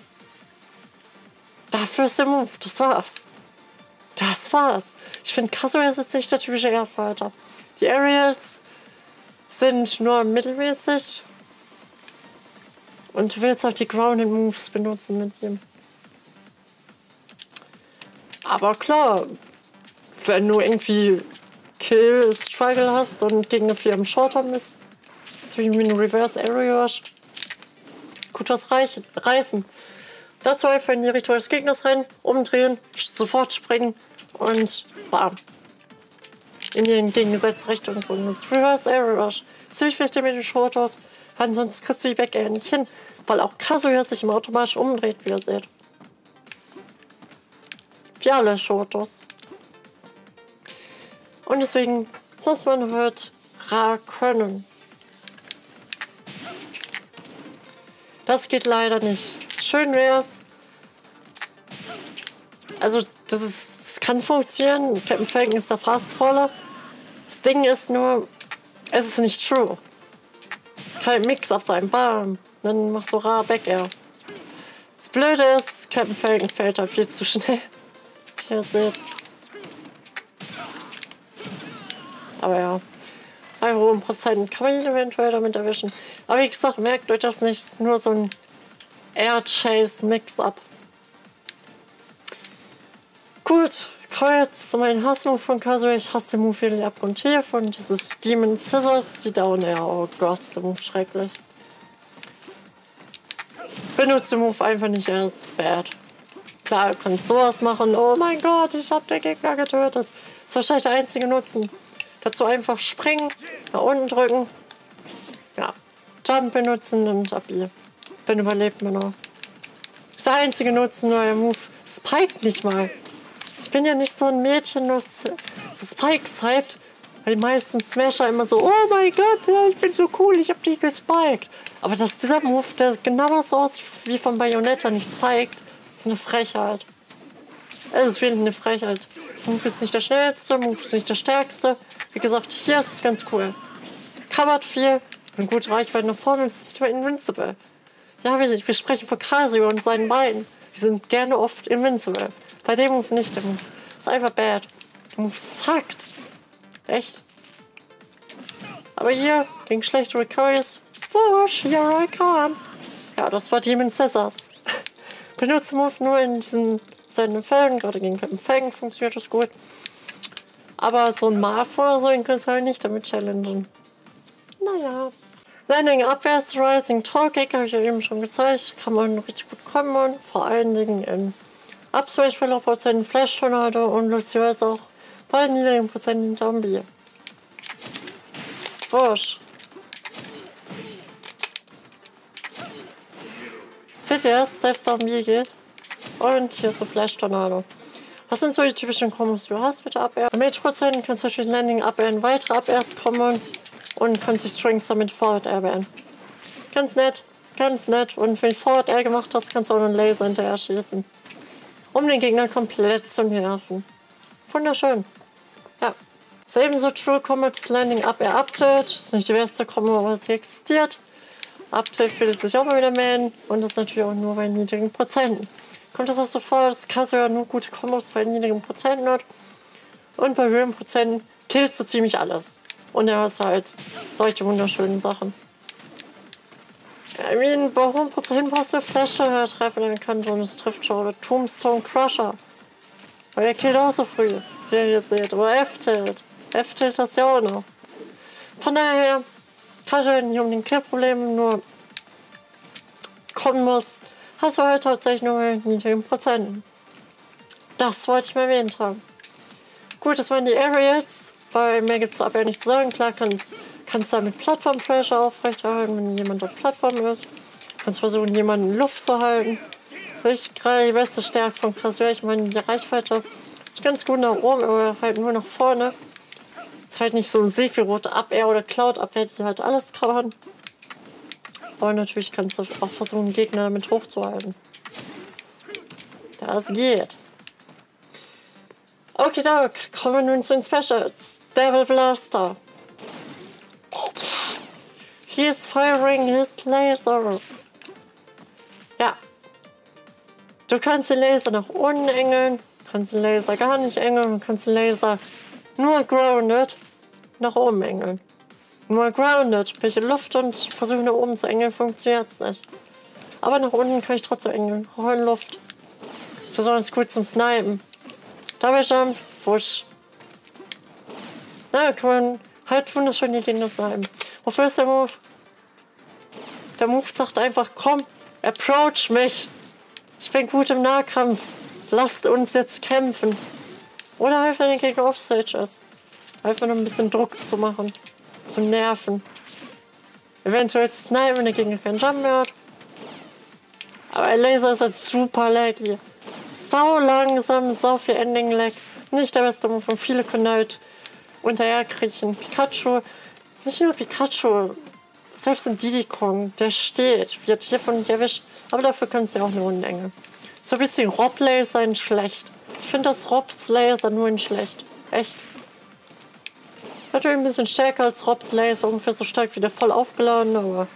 Dafür ist der Move. Das war's. Das war's. Ich finde, Kazuya ist jetzt nicht der typische Airfighter. Die Aerials sind nur mittelmäßig. Und du willst auch die Grounded Moves benutzen mit ihm. Aber klar, wenn du irgendwie Kill-Struggle hast und Gegner viel am Short-Term ist, so wie ein Reverse Area Rush, gut was reißen. Dazu einfach in die Richtung des Gegners rein, umdrehen, sofort springen und bam. In die entgegengesetzte Richtung. Und das Reverse Area Rush. Ziemlich wichtig mit den Shorters, weil sonst kriegst du die Back nicht hin. Weil auch Kazuya sich immer automatisch umdreht, wie ihr seht. Wie alle Shorters. Und deswegen muss man halt Ra können. Das geht leider nicht. Schön wär's. Also, das kann funktionieren. Captain Falcon ist der Fastfaller. Das Ding ist nur, es ist nicht true. Es kann ein Mix-Up sein. Bam. Dann machst du Ra Back Air. Das Blöde ist, Captain Falcon fällt da viel zu schnell. Wie ihr seht. Aber ja. Bei hohen Prozenten kann man ihn eventuell damit erwischen. Aber wie gesagt, merkt euch das nicht. Es ist nur so ein Air Chase Mix-Up. Gut, kommen wir jetzt zu meinem Hassmove von Kazuya. Ich hasse den Move hier, den Abgrund tief. Und das ist Demon Scissors, die Down Air. Oh Gott, ist der Move schrecklich. Benutze den Move einfach nicht, er ist bad. Klar, du kannst sowas machen. Oh mein Gott, ich hab den Gegner getötet. Das ist wahrscheinlich der einzige Nutzen. Dazu einfach springen, nach unten drücken. Ja, Jump benutzen und ab hier. Dann überlebt man auch. Das ist der einzige Nutzen, neuer Move. Spike nicht mal. Ich bin ja nicht so ein Mädchen, was so Spikes hypt. Weil die meisten Smasher immer so, oh mein Gott, ja, ich bin so cool, ich hab dich gespiked. Aber dass dieser Move, der genau so aussieht wie von Bayonetta, nicht spiked, ist eine Frechheit. Es ist wirklich eine Frechheit. Move ist nicht der schnellste, Move ist nicht der stärkste. Wie gesagt, hier ist es ganz cool. Covert viel, eine gute Reichweite nach vorne und ist nicht mehr invincible. Ja, wir sprechen von Kazuya und seinen Beinen. Die sind gerne oft invincible. Bei dem Move nicht, der Move ist einfach bad. Der Move suckt. Echt. Aber hier, gegen schlechte Recoveries, wusch, here I come. Ja, das war Demon Scissors. Benutze Move nur in diesen seltenen Fällen, gerade gegen Captain Falcon funktioniert das gut. Aber so ein Marv oder so, den könnt ihr halt nicht damit challengen. Naja. Landing abwärts, Rising Torkick, habe ich ja eben schon gezeigt. Kann man richtig gut kommen, vor allen Dingen in Upswitch-Prozenten, Flash-Tornado und lustigerweise auch bei niedrigen Prozenten Zombie. Wurscht. Seht ihr es? Selbst Zombie geht. Und hier ist so Flash-Tornado. Was sind so die typischen Kombos, die du hast mit der Up-Air? Mit Prozenten kannst du durch Landing Up-Air in weitere Up-Airs kommen und kannst die Strings damit Forward-Air beenden. Ganz nett, ganz nett. Und wenn du Forward-Air gemacht hast, kannst du auch noch einen Laser hinterher schießen. Um den Gegner komplett zu nerven. Wunderschön. Ja. Ist ebenso True Combat das Landing Up-Air Up-Tilt. Das ist nicht die beste Kombo, aber sie existiert. Up-Tilt fühlt sich auch mal wieder melden. Und das natürlich auch nur bei niedrigen Prozenten. Kommt das auch so vor, dass Kazuya nur gute Kombos bei niedrigen Prozenten hat. Und bei höheren Prozenten killt so ziemlich alles. Und er hat halt solche wunderschönen Sachen. I mean, bei hohen Prozenten brauchst du Flash-Tornado treffen, dann kann so eine trifft schon. Oder Tombstone Crusher. Weil er killt auch so früh, wie ihr hier seht. Oder F-Tilt. F-Tilt hast du ja auch noch. Von daher, Kazuya nicht um den Kill-Problem nur kommen muss, hast du halt tatsächlich nur mit niedrigen Prozenten. Das wollte ich mal erwähnt haben. Gut, das waren die Aerials, weil mehr gibt es ab ja nicht zu sagen. Klar kannst du mit Plattform-Pressure aufrechterhalten, wenn jemand auf Plattform ist. Kannst versuchen, jemanden in Luft zu halten. Richtig gerade die beste Stärke von Kazuya. Ich meine, die Reichweite ist ganz gut nach oben, aber halt nur nach vorne. Ist halt nicht so ein Sephiroth Up-Air oder Cloud-Up-Air, die halt alles covern. Aber natürlich kannst du auch versuchen, Gegner damit hochzuhalten. Das geht. Okay, da kommen wir nun zu den Specials. Devil Blaster. He is firing his laser. Ja. Du kannst den Laser nach unten engeln, kannst den Laser gar nicht engeln und kannst den Laser nur grounded nach oben engeln. Nur grounded. Bin ich in Luft und versuche nach oben zu engeln, funktioniert es nicht. Aber nach unten kann ich trotzdem engeln. Auch in Luft. Besonders gut zum Snipen. Double Jump, wusch. Na, kann man halt wunderschön die Gegner snipen. Wofür ist der Move? Der Move sagt einfach, komm, approach mich. Ich bin gut im Nahkampf. Lasst uns jetzt kämpfen. Oder halt, wenn der Gegner offstage ist. Einfach nur ein bisschen Druck zu machen. Zu nerven. Eventuell snipen, wenn der Gegner keinen Jump mehr hat. Aber ein Laser ist halt super laggy. Sau langsam, sau viel Ending-Lag. Nicht der beste Move und viele können halt unterherkriechen. Pikachu, nicht nur Pikachu, selbst in Diddy Kong, der steht, wird hiervon nicht erwischt. Aber dafür können sie auch nur Unenge. So ein bisschen Rob-Laser in schlecht. Ich finde das Robs Laser nur in schlecht. Echt. Natürlich ein bisschen stärker als Robs Laser, ungefähr so stark wie der voll aufgeladen, aber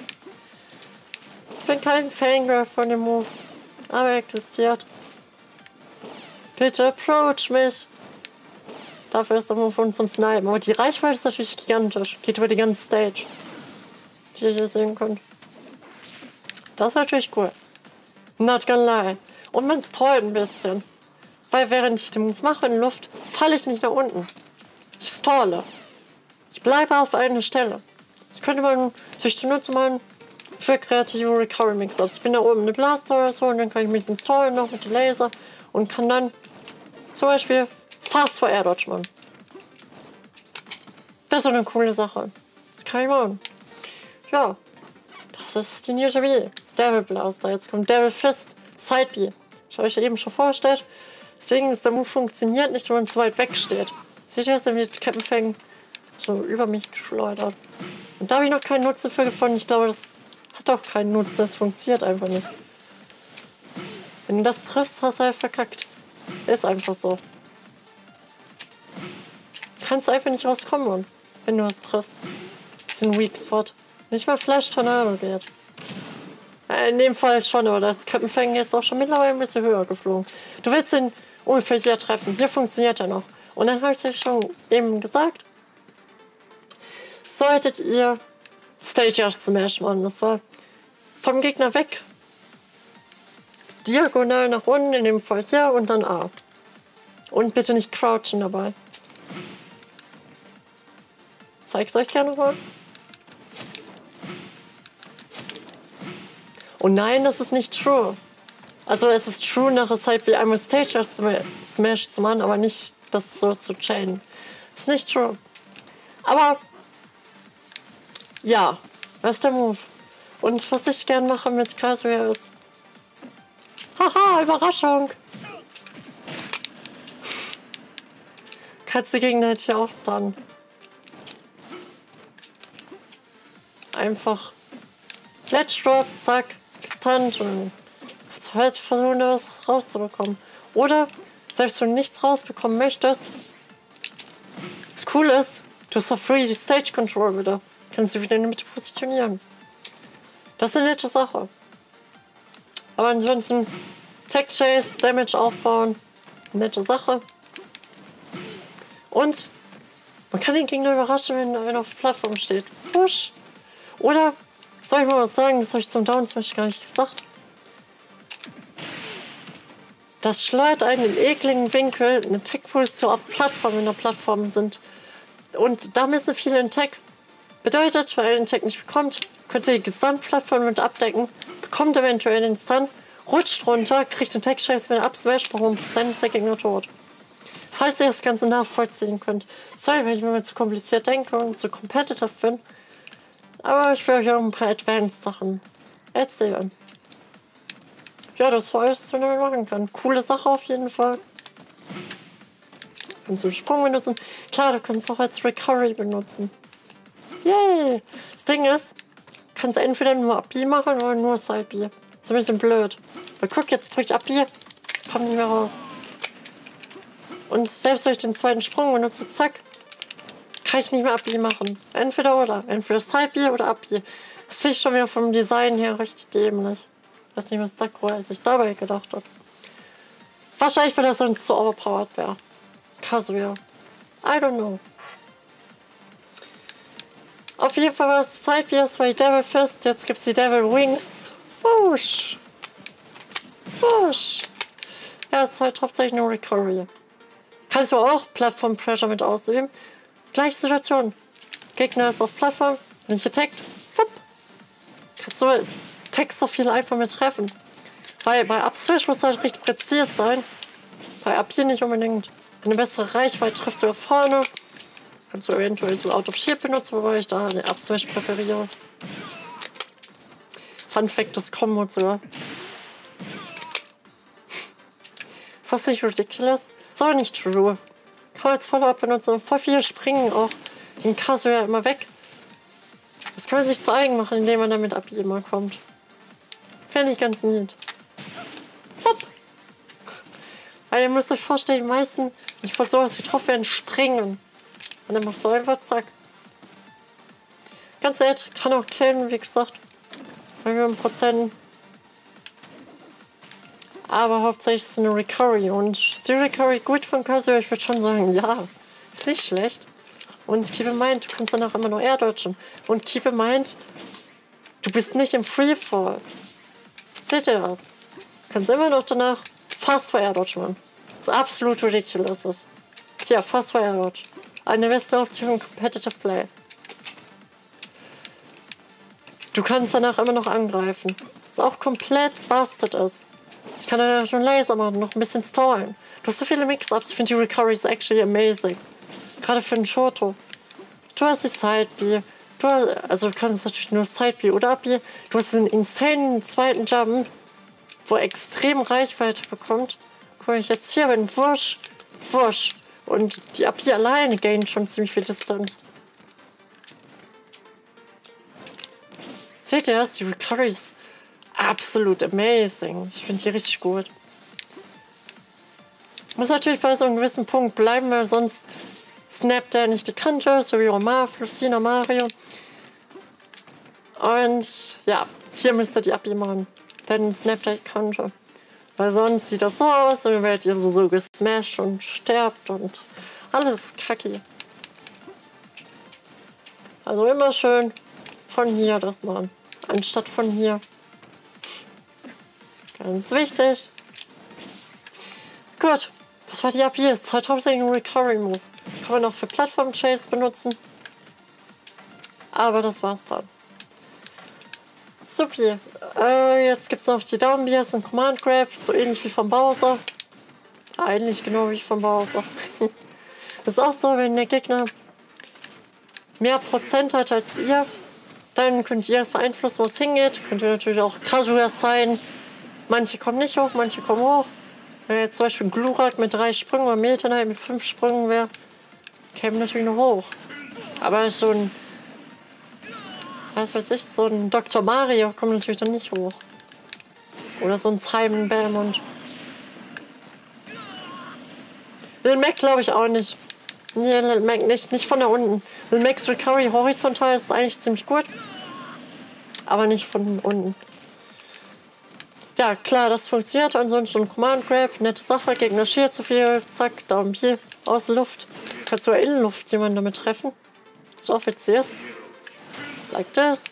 Ich bin kein Fangirl von dem Move. Aber er existiert. Bitte approach mich. Dafür ist der Move von zum Snipen. Aber die Reichweite ist natürlich gigantisch. Geht über die ganze Stage. Die ihr hier sehen könnt. Das ist natürlich cool. Not gonna lie. Und man strollt ein bisschen. Weil während ich den Move mache in Luft, falle ich nicht nach unten. Ich stalle. Ich bleibe auf einer Stelle. Das könnte man sich zunutze machen für kreative Recovery Mix-Ups. Ich bin da oben eine Blaster oder so und dann kann ich ein bisschen stallen noch mit dem Laser und kann dann zum Beispiel Fast for Air Dodge machen. Das ist eine coole Sache. Das kann ich machen. Ja, das ist die New TV. Devil Blaster. Jetzt kommt Devil Fist. Side B. Ich habe euch ja eben schon vorgestellt. Deswegen ist der Move funktioniert nicht, wenn man zu weit weg steht. Seht ihr, dass er mit Kettenfängen so über mich geschleudert. Und da habe ich noch keinen Nutzen für gefunden. Ich glaube, das hat auch keinen Nutzen. Das funktioniert einfach nicht. Wenn du das triffst, hast du halt verkackt. Ist einfach so. Kannst einfach nicht rauskommen, Mann, wenn du was triffst. Bisschen Weak Spot. Nicht mal Flash Tornado geht. In dem Fall schon, aber da ist Kettenfängen jetzt auch schon mittlerweile ein bisschen höher geflogen. Du willst den ungefähr hier treffen. Hier funktioniert er noch. Und dann habe ich euch schon eben gesagt, solltet ihr Stage Smash machen. Das war vom Gegner weg. Diagonal nach unten, in dem Fall hier und dann A. Und bitte nicht crouchen dabei. Zeig's euch gerne mal. Und nein, das ist nicht true. Also es ist true, nachher Zeit wie einmal Stage Smash zu machen, aber nicht das so zu chainen. Ist nicht true. Aber ja, das ist der Move. Und was ich gern mache mit Kazuya ist... Haha, Überraschung! Kannst du Gegner halt hier auch stunnen. Einfach Ledge Drop, zack, gestunt und kannst du halt versuchen, da was rauszubekommen. Oder, selbst wenn du nichts rausbekommen möchtest, das Coole ist, du hast for free die Stage Control wieder. Kannst du wieder in der Mitte positionieren. Das ist eine nette Sache. Aber ansonsten Tech Chase, Damage aufbauen, nette Sache. Und man kann den Gegner überraschen, wenn er auf der Plattform steht. Wusch. Oder, soll ich mal was sagen, das habe ich zum Down zum Beispiel gar nicht gesagt. Das schleudert einen in ekligen Winkel eine Tech-Position auf Plattformen, wenn da Plattformen sind. Und da müssen viele in Tech. Bedeutet, weil ihr den Tech nicht bekommt, könnt ihr die Gesamtplattform mit abdecken, bekommt eventuell den Stun, rutscht runter, kriegt den Tech-Scheiß wieder ab, smash, warum? Sein ist der Gegner tot. Falls ihr das Ganze nachvollziehen könnt. Sorry, wenn ich mir zu kompliziert denke und zu competitive bin. Aber ich will euch auch ein paar Advanced-Sachen erzählen. Ja, das war alles, was man damit machen kann. Coole Sache auf jeden Fall. Kannst du Sprung benutzen. Klar, du kannst es auch als Recovery benutzen. Yay! Das Ding ist, kannst du entweder nur AB machen oder nur Side B. Ist ein bisschen blöd. Weil guck, jetzt drück ich AB, kommt nicht mehr raus. Und selbst wenn ich den zweiten Sprung benutze, zack, kann ich nicht mehr AB machen. Entweder oder. Entweder Side B oder AB. Das finde ich schon wieder vom Design her richtig dämlich. Ich weiß nicht, was Sakura sich dabei gedacht hat. Wahrscheinlich, weil er sonst zu overpowered wäre. Kazuya. I don't know. Auf jeden Fall war es Zeit, wie es war die Devil Fist. Jetzt gibt es die Devil Wings. Wusch. Wusch. Ja, es ist halt hauptsächlich nur Recovery. Kannst du auch Plattform Pressure mit ausüben. Gleiche Situation. Gegner ist auf Plattform, nicht getaggt. Fupp. Kannst du Text so viel einfach mit treffen. Weil bei Upswish muss halt richtig präzise sein. Bei Up hier nicht unbedingt. Eine bessere Reichweite trifft sogar vorne. Kannst du eventuell so Out of Shield benutzen, wobei ich da eine Upswish präferiere. Fun Fact, das Combo sogar. Ist das nicht ridiculous? Ist aber nicht true. Kann man jetzt Follow-up benutzen und voll viele springen auch. Den Kaso ja immer weg. Das kann man sich zu eigen machen, indem man damit ab immer kommt. Fände ich ganz neat. Hopp. Weil ihr müsst euch vorstellen, die meisten, die von sowas getroffen werden, springen. Und dann machst du einfach zack. Ganz nett, kann auch killen, wie gesagt. Prozent. Aber hauptsächlich ist es eine Recovery. Und ist die Recovery gut von Kaso? Ich würde schon sagen, ja. Ist nicht schlecht. Und keep in mind, du kannst danach immer noch airdodgen. Und keep in mind, du bist nicht im Freefall. Seht ihr das? Du kannst immer noch danach Fast for Airdodge machen. Das ist absolut ridiculous ist. Ja, Fast for Airdodge. Eine beste Option im Competitive Play. Du kannst danach immer noch angreifen. Was auch komplett busted ist. Ich kann danach noch Laser machen, noch ein bisschen stallen. Du hast so viele Mix-Ups, ich finde die Recovery is actually amazing. Gerade für den Shoto. Du hast die Side-B. Also du kannst natürlich nur Side-B oder Up-B. Du hast einen insane zweiten Jump, wo er extrem Reichweite bekommt. Guck mal, ich jetzt hier bin. Wusch. Wusch. Und die Up-B alleine gaint schon ziemlich viel Distanz. Seht ihr das? Die Recovery ist absolut amazing. Ich finde die richtig gut. Muss natürlich bei so einem gewissen Punkt bleiben, weil sonst snappt er nicht die Kante, so wie Omar, Lucina, Mario. Und ja, hier müsst ihr die Abi machen. Dann snappt er die Kante. Weil sonst sieht das so aus und dann werdet ihr so gesmashed und sterbt und alles kacke. Also immer schön von hier das machen, anstatt von hier. Ganz wichtig. Gut, das war die Abi. Jetzt 2000 Recovery Move. Kann man auch für Plattform-Chase benutzen. Aber das war's dann. Supi. Jetzt gibt es noch die Down Beers und Command Grab. So ähnlich wie vom Bowser. Eigentlich genau wie vom Bowser. Das ist auch so, wenn der Gegner mehr Prozent hat als ihr, dann könnt ihr es beeinflussen, wo es hingeht. Könnt ihr natürlich auch casual sein. Manche kommen nicht hoch, manche kommen hoch. Wenn jetzt zum Beispiel Glurak mit 3 Sprüngen oder Meta Knight mit 5 Sprüngen wäre, käme natürlich noch hoch. Aber so ein, was weiß ich, so ein Dr. Mario kommt natürlich dann nicht hoch. Oder so ein Simon Belmont. Lil Mac glaube ich auch nicht. Nee, Lil Mac nicht von da unten. Lil Macs Recovery horizontal ist eigentlich ziemlich gut. Aber nicht von unten. Ja, klar, das funktioniert. Ansonsten ein Command Grab, nette Sache, Gegner Shield zu viel, zack, Daumen hier, aus der Luft. Kannst du ja in Luft jemanden damit treffen. So offiziers. Like das.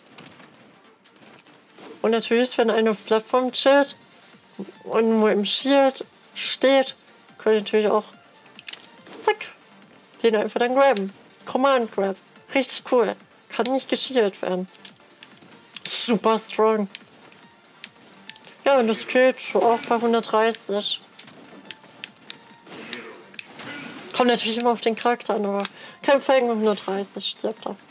Und natürlich, wenn eine Plattform chillt und wo im Shield steht, könnt ihr natürlich auch, zack, den einfach dann graben. Command Grab. Richtig cool. Kann nicht geshieldet werden. Super strong. Ja, und das geht schon auch bei 130. Kommt natürlich immer auf den Charakter an, aber kein Felgen mit 130 stirbt er.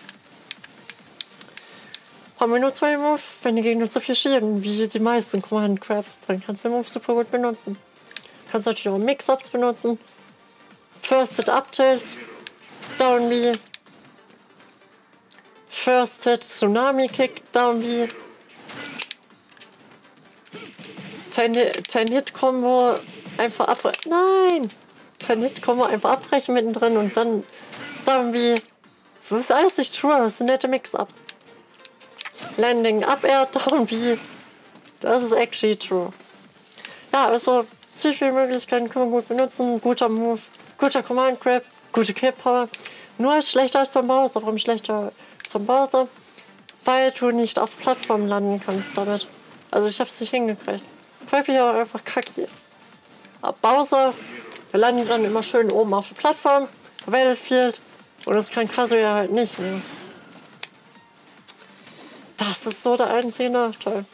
Haben wir nur 2 Move, wenn die Gegner so viel schieben, wie die meisten Command Grabs, dann kannst du den Move super gut benutzen. Kannst natürlich auch Mix-Ups benutzen. First-Hit Up-Tilt, Down-B. First-Hit Tsunami-Kick, Down-B. 10-Hit-Combo einfach abbrechen. Nein! 10-Hit-Combo einfach abbrechen mittendrin und dann wie. Das ist alles nicht true, das sind nette Mix-Ups. Landing, Up-Air, Down-B. Das ist actually true. Ja, also ziemlich viele Möglichkeiten kann man gut benutzen. Guter Move, guter Command-Grab, gute Kill-Power. Nur schlechter als beim Bowser. Warum schlechter? zum Bowser, weil du nicht auf Plattformen landen kannst damit. Also ich habe es nicht hingekriegt. Kirby auch einfach kacke. Aber Bowser landet dann immer schön oben auf der Plattform, Battlefield, und das kann Kazuya halt nicht. Ne? Das ist so der einzige Nachteil.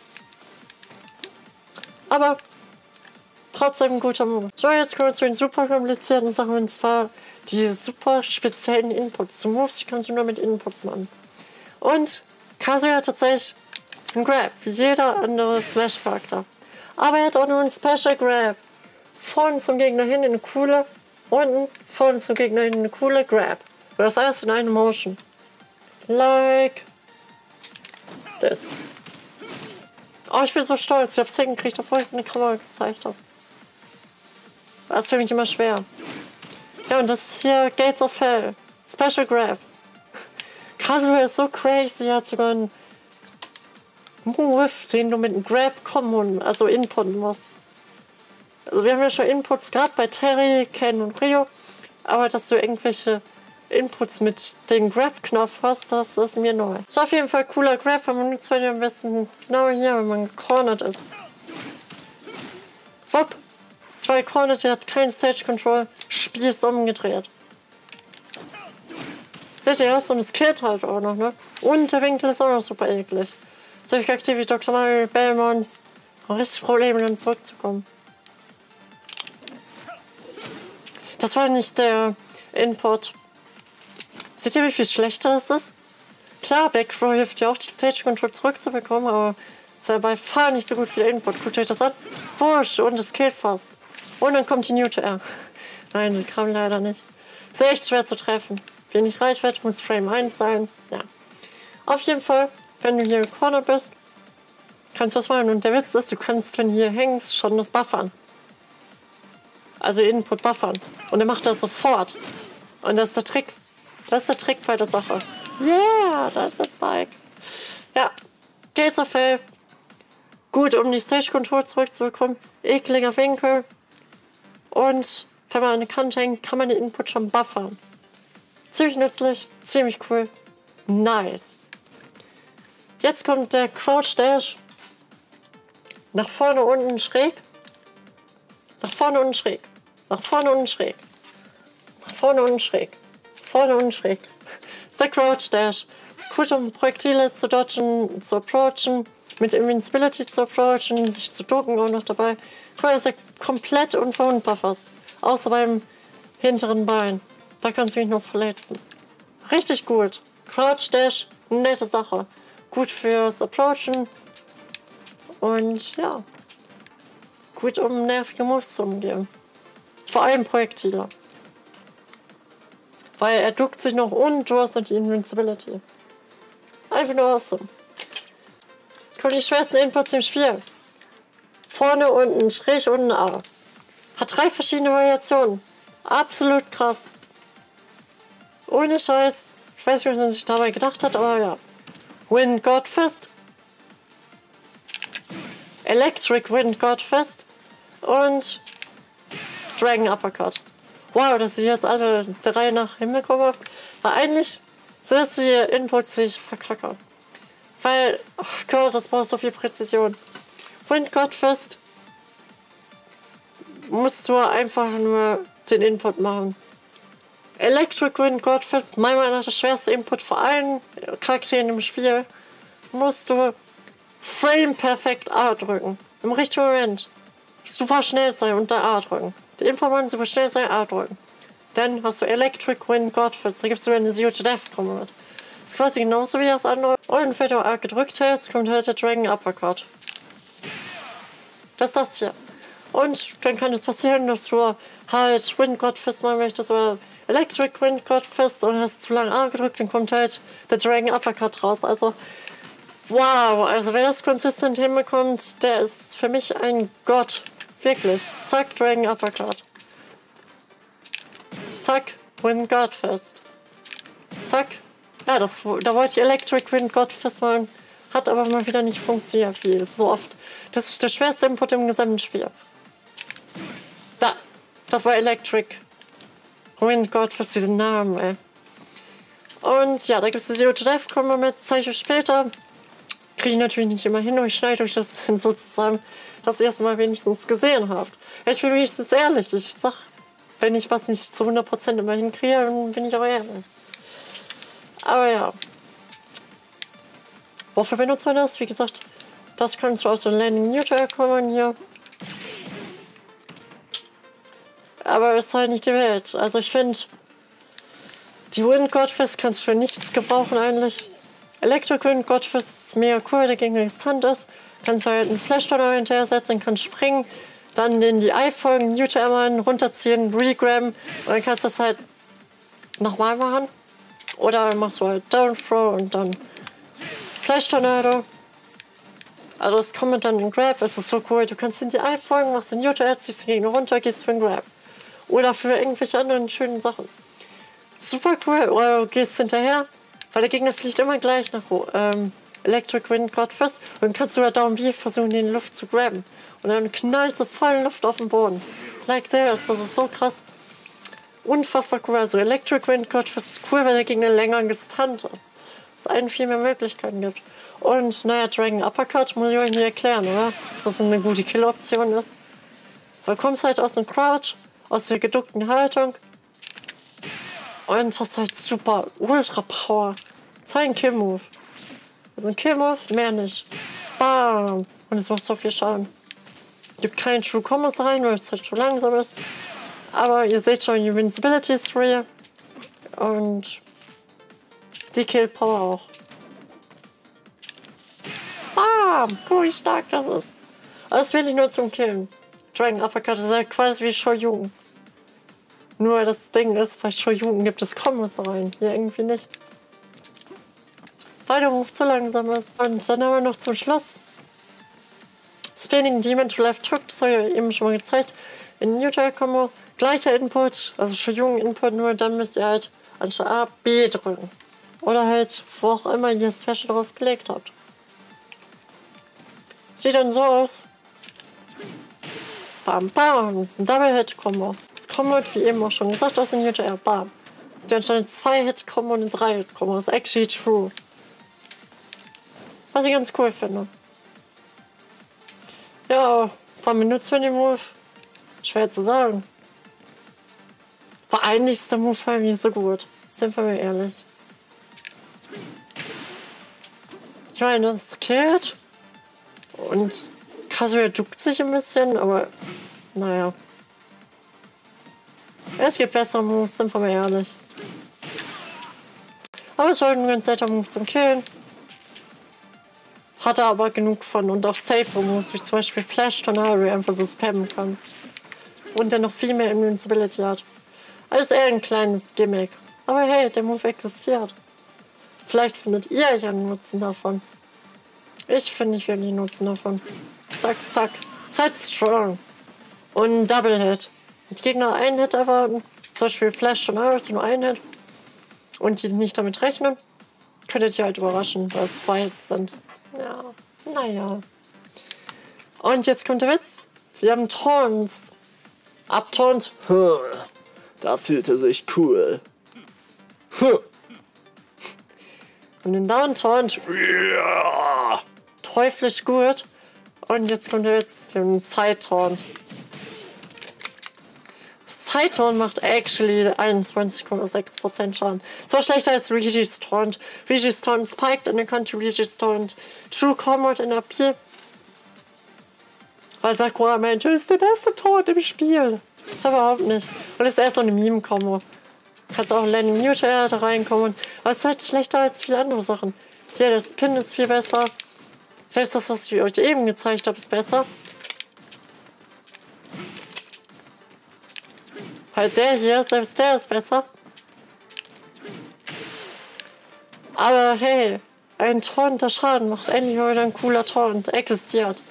Aber trotzdem ein guter Move. So, jetzt kommen wir zu den super komplizierten Sachen, und zwar die super speziellen Inputs. Zu Moves, die kannst du nur mit Inputs machen. Und Kazuya hat tatsächlich einen Grab, wie jeder andere Smash-Charakter. Aber er hat auch nur einen Special Grab. Vorne zum Gegner hin eine coole, unten vorne zum Gegner hin eine coole Grab. Und das alles in einer Motion. Like this. Oh, ich bin so stolz. Ich hab's hingekriegt, obwohl ich es in der Kamera gezeigt habe. Das ist für mich immer schwer. Ja, und das ist hier Gates of Hell. Special Grab. Kazuya ist so crazy. Er hat sogar einen Move, den du mit einem Grab kommen, also inputten musst. Also wir haben ja schon Inputs gehabt bei Terry, Ken und Rio. Aber dass du irgendwelche Inputs mit dem Grab-Knopf hast, das ist mir neu. Ist auf jeden Fall cooler Grab, wenn man nutzt, weil am besten genau hier, wenn man gecornert ist. Wupp. 2 Cornert, der hat kein Stage Control. Spiel ist umgedreht. Seht ihr das? Und es killt halt auch noch, ne? Und der Winkel ist auch noch super eklig. Solche aktiv wie Dr. Mario, Belmonts. Richtig Probleme, dann zurückzukommen. Das war nicht der Input. Seht ihr, wie viel schlechter das ist? Klar, Backthrow hilft ja auch, die Stage Control zurückzubekommen, aber es ist ja bei far nicht so gut wie der Input. Guckt euch das an. Wurscht, und es killt fast. Und dann kommt die New to R. Nein, sie kam leider nicht. Ist echt schwer zu treffen. Wenig Reichweite, muss Frame 1 sein. Ja. Auf jeden Fall, wenn du hier gecornert bist, kannst du was machen. Und der Witz ist, du kannst, wenn du hier hängst, schon das buffern. Also Input buffern. Und er macht das sofort. Und das ist der Trick. Das ist der Trick bei der Sache. Yeah, da ist der Spike. Ja, Gates of Hell. Gut, um die Stage Control zurückzubekommen. Ekliger Winkel. Und wenn man an eine Kante hängt, kann man den Input schon buffern. Ziemlich nützlich, ziemlich cool. Nice. Jetzt kommt der Crouch Dash. Nach vorne, unten, schräg. Nach vorne, unten, schräg. Nach vorne, unten, schräg. Nach vorne, unten, schräg. Vorne, unten, schräg. Das ist der Crouch Dash. Gut, um Projektile zu dodgen, zu approachen. Mit Invincibility zu approachen, sich zu ducken auch noch dabei. Cool, dass er komplett unverwundbar fast. Außer beim hinteren Bein. Da kannst du mich noch verletzen. Richtig gut. Crouch Dash, nette Sache. Gut fürs Approachen. Und ja. Gut, um nervige Moves zu umgehen. Vor allem Projektile. Weil er duckt sich noch und du hast noch die Invincibility. Einfach nur awesome. Jetzt kommen die schwersten Inputs im Spiel. Vorne, unten, schräg, unten, A. Hat 3 verschiedene Variationen. Absolut krass. Ohne Scheiß. Ich weiß nicht, was man sich dabei gedacht hat, aber ja. Wind Godfist. Electric Wind Godfist. Und Dragon Uppercut. Wow, dass ich jetzt alle 3 nach hinbekommen habe. Weil eigentlich sind das die Inputs, die ich verkacke. Weil, oh Gott, das braucht so viel Präzision. Wind Godfist musst du einfach nur den Input machen. Electric Wind Godfist, meiner Meinung nach der schwerste Input vor allen Charakteren im Spiel, musst du Frame perfekt A drücken. Im richtigen Moment. Super schnell sein und da A drücken. Der Input machen, super schnell sein, A drücken. Dann hast du Electric Wind Godfist, da gibt es sogar eine Zero to Death Kombo. Das ist quasi genauso wie das andere. Und wenn du A gedrückt hältst, kommt halt der Dragon Uppercut. Das ist das hier. Und dann kann es passieren, dass du halt Wind Godfist machen möchtest oder Electric Wind Godfist und hast zu lange A gedrückt, dann kommt halt der Dragon Uppercut raus. Also, wow, also wer das konsistent hinbekommt, der ist für mich ein Gott. Wirklich. Zack, Dragon Uppercut. Zack, Wind Godfist. Zack. Ja, da wollte ich Electric Wind Godfist machen. Hat aber mal wieder nicht funktioniert, wie so oft. Das ist der schwerste Input im gesamten Spiel. Da. Das war Electric Wind Godfist, diesen Namen, ey. Und ja, da gibt es die Zero to Death Combo mit, zeige ich euch später. Kriege ich natürlich nicht immer hin, und ich schneide euch das hin so zusammen, dass ihr es mal wenigstens gesehen habt. Ich bin wenigstens ehrlich, ich sag, wenn ich was nicht zu 100% immer hinkriege, dann bin ich auch ehrlich. Aber ja. Wofür benutzt man das? Wie gesagt, das kannst du aus dem Landing Neutral kommen hier. Aber es ist halt nicht die Welt. Also ich finde, die Wind Godfist kannst du für nichts gebrauchen eigentlich. Electric Wind Godfist ist mega cool, der Gegner gestunt ist. Kannst du halt einen Flash-Donner hinterher setzen, kannst springen, dann in die Eye folgen, Neutral runterziehen, regrabben und dann kannst du das halt nochmal machen. Oder machst du halt Down Throw und dann Flash Tornado. Also es kommt dann in Grab, es ist so cool. Du kannst in die Eye folgen, machst den Neutral, ziehst den Gegner runter, gehst für den Grab. Oder für irgendwelche anderen schönen Sachen. Super cool. Oder du gehst hinterher, weil der Gegner fliegt immer gleich nach Electric Wind Godfist und dann kannst du über Down B versuchen, den in die Luft zu grabben. Und dann knallt so voll Luft auf den Boden. Like this, das ist so krass. Unfassbar cool. Also Electric Wind Godfist ist cool, weil der Gegner länger gestunt ist. Es einen viel mehr Möglichkeiten gibt. Und naja, Dragon Uppercut muss ich euch nicht erklären, oder? Dass das eine gute Kill-Option ist. Weil du kommst halt aus dem Crouch, aus der geduckten Haltung und hast halt super Ultra Power. Das ist halt ein Kill-Move. Das ist ein Kill-Move, mehr nicht. Bam! Und es macht so viel Schaden. Gibt keinen True Combos rein, weil es halt schon langsam ist. Aber ihr seht schon, die Invincibility ist real. Und die Kill-Power auch. Bam! Guck mal, wie stark das ist. Aber das will ich nur zum Killen. Dragon Uppercut ist halt quasi wie Shoryuken. Nur das Ding ist, bei Shoryuken gibt es Kombos rein. Hier irgendwie nicht. Weil der Move zu langsam ist. Und dann haben wir noch zum Schluss Spinning Demon to Left Hook. Das habe ich eben schon mal gezeigt. In Neutral Combo. Gleicher Input, also Shoryuken Input, nur dann müsst ihr halt anstatt A, B drücken. Oder halt, wo auch immer ihr das Special drauf gelegt habt. Sieht dann so aus. Bam, bam. Das ist ein Double-Hit-Combo. Das Combo wird, wie eben auch schon gesagt, aus dem Neutral. Bam. Dann stand ein 2-Hit-Combo und ein 3-Hit-Combo. Das ist actually true. Was ich ganz cool finde. Ja, wann benutzt man den Move? Schwer zu sagen. Aber eigentlich ist der Move halt nicht so gut. Sind wir mal ehrlich. Ich meine, das killt. Und Kazuya duckt sich ein bisschen, aber naja. Es gibt bessere Moves, sind wir mal ehrlich. Aber es ist halt ein ganz netter Move zum Killen. Hat er aber genug von und auch safe Moves, wie zum Beispiel Flash Tornado, wo du einfach so spammen kannst. Und der noch viel mehr Invincibility hat. Also eher ein kleines Gimmick. Aber hey, der Move existiert. Vielleicht findet ihr ja einen Nutzen davon. Ich finde nicht wirklich Nutzen davon. Zack, zack. Seid strong. Und Double Hit. Die Gegner einen Hit erwarten. Zum Beispiel Flash und Iris nur einen Hit. Und die nicht damit rechnen. Könntet ihr halt überraschen, weil es 2 Hits sind. Ja, naja. Und jetzt kommt der Witz. Wir haben Taunts. Abtaunt. Da fühlt er sich cool. Und den Down-Taunt. Teuflisch gut. Und jetzt kommt der Witz. Wir haben einen Side-Taunt. Side-Taunt macht actually 21,6% Schaden. Zwar schlechter als Regi's Taunt. Regi's Taunt spiked und dann konnte Regi's Taunt True Combat in AP. Weil Sakura meinte, das ist der beste Taunt im Spiel. Das ist überhaupt nicht. Und das ist erst so eine Meme-Kombo. Kannst auch Landing Neutral da reinkommen. Aber es ist halt schlechter als viele andere Sachen. Hier, der Spin ist viel besser. Selbst das, was ich euch eben gezeigt habe, ist besser. Halt der hier, selbst der ist besser. Aber hey, ein Taunt, der Schaden macht, endlich mal wieder ein cooler Taunt. Existiert.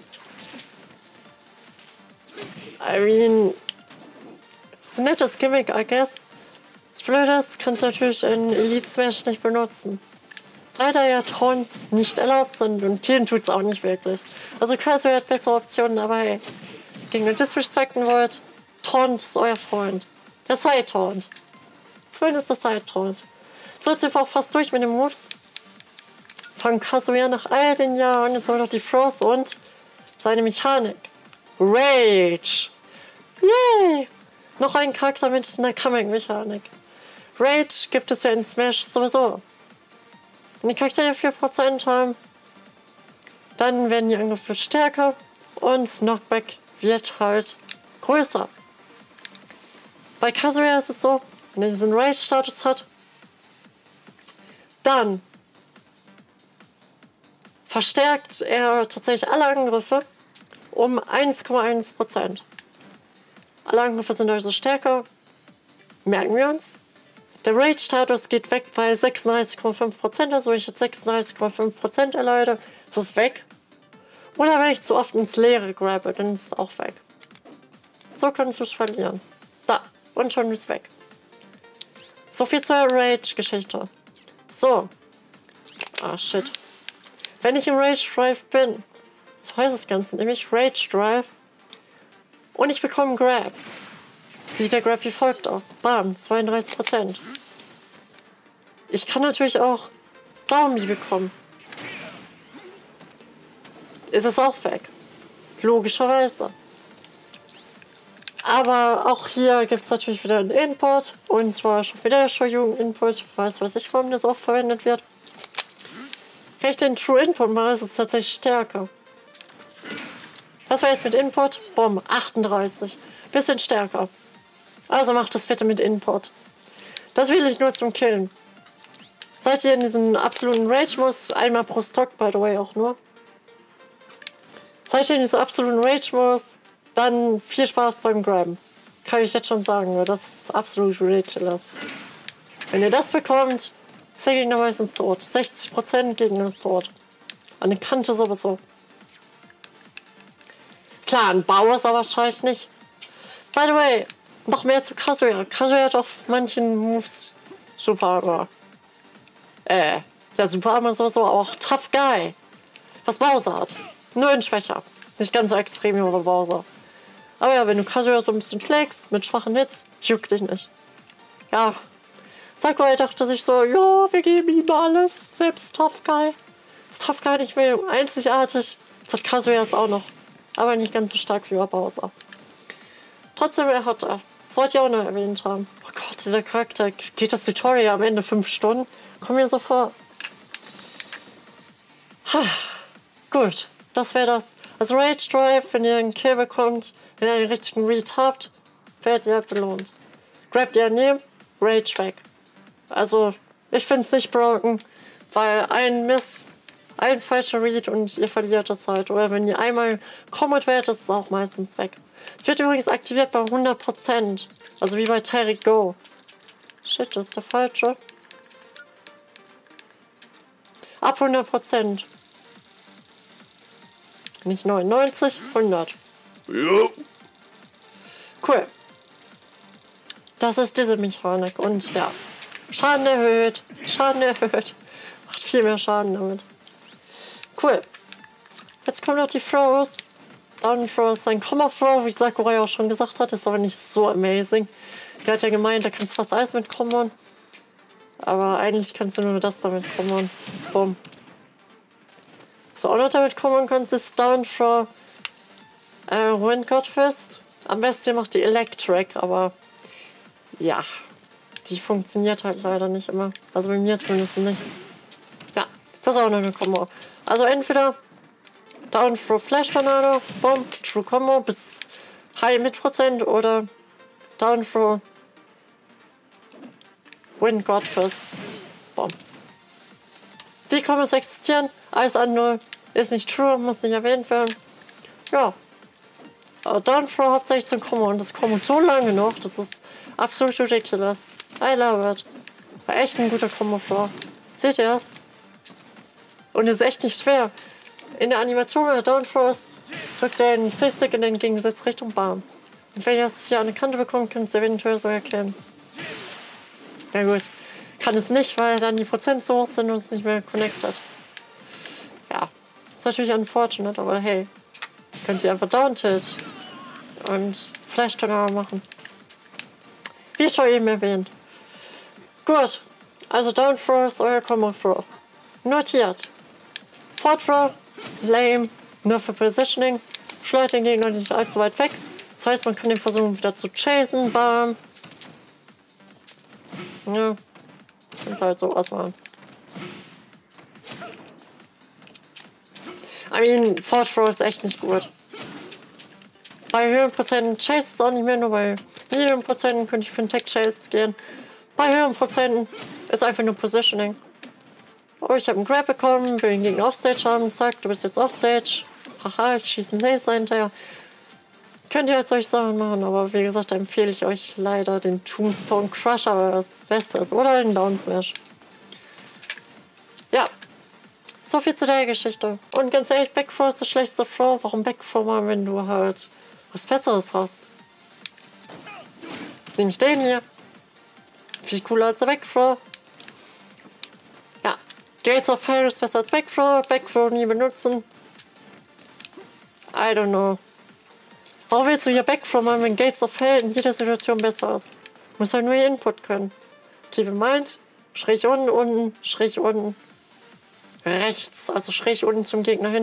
I mean, ist ein nettes Gimmick, I guess. Das Blöde ist, kannst du natürlich in Elite Smash nicht benutzen. Weil da ja Taunts nicht erlaubt sind und killen tut's auch nicht wirklich. Also Kazuya hat bessere Optionen, aber hey, gegen den disrespekten wollt, Taunt ist euer Freund. Der Side-Taunt. Zumindest der Side-Taunt. So, jetzt sind wir auch fast durch mit den Moves. Von Kazuya nach all den Jahren. Jetzt haben wir noch die Frost und seine Mechanik. Rage. Yay! Noch ein Charakter mit einer Kamek-Mechanik. Rage gibt es ja in Smash sowieso. Wenn die Charaktere 4% haben, dann werden die Angriffe stärker und Knockback wird halt größer. Bei Kazuya ist es so, wenn er diesen Rage-Status hat, dann verstärkt er tatsächlich alle Angriffe um 1,1%. Alle Angriffe sind also stärker, merken wir uns. Der Rage-Status geht weg bei 36,5%, also wenn ich jetzt 36,5% erleide, ist es weg. Oder wenn ich zu oft ins Leere grabbe, dann ist es auch weg. So kannst du es verlieren. Da, und schon ist es weg. So viel zur Rage-Geschichte. So. Ah, shit. Wenn ich im Rage Drive bin, so heißt das Ganze, nämlich Rage Drive, und ich bekomme einen Grab, sieht der Grab wie folgt aus. Bam, 32%. Ich kann natürlich auch Downbeat bekommen. Ist es auch weg. Logischerweise. Aber auch hier gibt es natürlich wieder einen Input. Und zwar schon wieder der Shoryuken-Input. Weiß ich, warum das oft verwendet wird. Wenn ich den True Input mache, ist es tatsächlich stärker. Was war jetzt mit Input? Bumm, 38. Bisschen stärker. Also macht das bitte mit Input. Das will ich nur zum Killen. Seid ihr in diesen absoluten Rage-Modus, einmal pro Stock, by the way, auch nur. Seid ihr in diesem absoluten Rage-Modus, dann viel Spaß beim Graben. Kann ich jetzt schon sagen, weil das ist absolut ridiculous. Wenn ihr das bekommt, ist der Gegner meistens tot. 60% Gegner ist tot. An der Kante sowieso. Klar, ein Bowser wahrscheinlich nicht. By the way, noch mehr zu Kazuya. Kazuya hat auf manchen Moves Super Armor. Der Super Armor ist sowieso auch Tough Guy. Was Bowser hat. Nur in schwächer. Nicht ganz so extrem wie Bowser. Aber ja, wenn du Kazuya so ein bisschen schlägst, mit schwachen Hits, juckt dich nicht. Ja. Sakurai dachte sich so, ja, wir geben ihm alles, selbst Tough Guy. Ist Tough Guy nicht mehr einzigartig. Jetzt hat Kazuya es auch noch. Aber nicht ganz so stark wie Bowser. Trotzdem, er hat das. Das wollte ich auch noch erwähnt haben. Oh Gott, dieser Charakter. Geht das Tutorial am Ende 5 Stunden? Kommt mir so vor. Gut, das wäre das. Also Rage Drive, wenn ihr einen Kill bekommt, wenn ihr einen richtigen Read habt, werdet ihr belohnt. Grabt ihr nehmen, Rage weg. Also, ich finde es nicht broken, weil ein Miss, ein falscher Read und ihr verliert das halt. Oder wenn ihr einmal Combat werdet, ist es auch meistens weg. Es wird übrigens aktiviert bei 100%. Also wie bei Terry Go. Shit, das ist der falsche. Ab 100%. Nicht 99, 100. Jo. Cool. Das ist diese Mechanik. Und ja, Schaden erhöht. Schaden erhöht. Macht viel mehr Schaden damit. Cool. Jetzt kommen noch die Throws. Down Throw ist ein Combo-Throw, wie Sakurai auch schon gesagt hat. Ist aber nicht so amazing. Der hat ja gemeint, da kannst du fast alles mit kombon. Aber eigentlich kannst du nur das damit kombon. Bumm. So, auch noch damit kombon kannst, ist Down Throw Wind God Fist. Am besten ihr macht die Electric, aber ja, die funktioniert halt leider nicht immer. Also bei mir zumindest nicht. Ja, das ist auch noch eine Combo. Also entweder Down Throw Flash Tornado, Bomb, True Combo bis High mit Prozent oder Down Throw Wind God Fist, Bomb. Die Combos existieren, alles andere ist nicht true, muss nicht erwähnt werden. Ja. Aber Down Throw hauptsächlich zum Combo und das Combo so lange noch, das ist absolut ridiculous. I love it. War echt ein guter Combo-Flow. Seht ihr das? Und es ist echt nicht schwer. In der Animation bei Down Throws drückt er den C-Stick in den Gegensatzrichtung Bam. Und wenn ihr das hier an der Kante bekommt, könnt ihr es eventuell so erkennen. Na gut. Kann es nicht, weil dann die Prozent so hoch sind und es nicht mehr connected. Ja. Ist natürlich unfortunate, aber hey. Könnt ihr einfach Down-Tilt und Flash-Tornado machen. Wie schon eben erwähnt. Gut. Also Down Throw ist euer Combo Throw. Notiert. Forward Throw, lame, nur für Positioning. Schleudert den Gegner nicht allzu weit weg. Das heißt, man kann den versuchen wieder zu chasen. Bam. Ja. Kannst halt so ausmachen. I mean, Forward Throw ist echt nicht gut. Bei höheren Prozenten chase es auch nicht mehr, nur bei niedrigen Prozenten könnte ich für einen Tech Chase gehen. Bei höheren Prozenten ist einfach nur Positioning. Oh, ich habe einen Grab bekommen, will den Gegner Offstage haben, zack, du bist jetzt Offstage. Haha, ich schieße einen Laser hinterher. Könnt ihr halt solche Sachen machen, aber wie gesagt, da empfehle ich euch leider den Tombstone Crusher, weil das Beste ist. Oder den Down Smash. Ja, so viel zu der Geschichte. Und ganz ehrlich, Backthrow ist das schlechteste Throw. Warum Backthrow mal, wenn du halt was Besseres hast? Nehme ich den hier. Viel cooler als der Backthrow. Ja, Gates of Hell ist besser als Backthrow. Backthrow nie benutzen. I don't know. Warum willst du hier Backthrow machen, wenn Gates of Hell in jeder Situation besser ist? Muss halt nur ihr Input können. Keep in mind, schräg unten, schräg unten. Rechts, also schräg unten zum Gegner hin.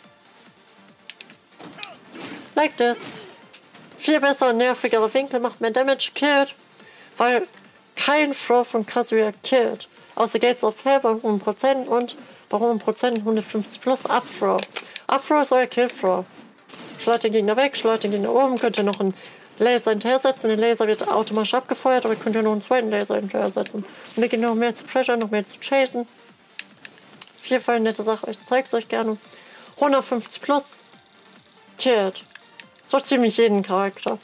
Like this. Viel besser und nervigerer Winkel, macht mehr Damage, killt. Weil kein Throw von Kazuya killt. Außer Gates of Hell bei 100% und bei 100% 150 plus Up-Throw. Up-Throw ist euer Kill-Throw. Schleudert den Gegner weg, schleudert den Gegner oben, könnt ihr noch einen Laser hinterher setzen. Der Laser wird automatisch abgefeuert, aber ihr könnt ja noch einen zweiten Laser hinterher setzen. Und der geht noch mehr zu Pressure, noch mehr zu Chasen. Auf jeden Fall eine nette Sache, ich zeige es euch gerne. 150 plus, killt. So ziemlich jeden Charakter.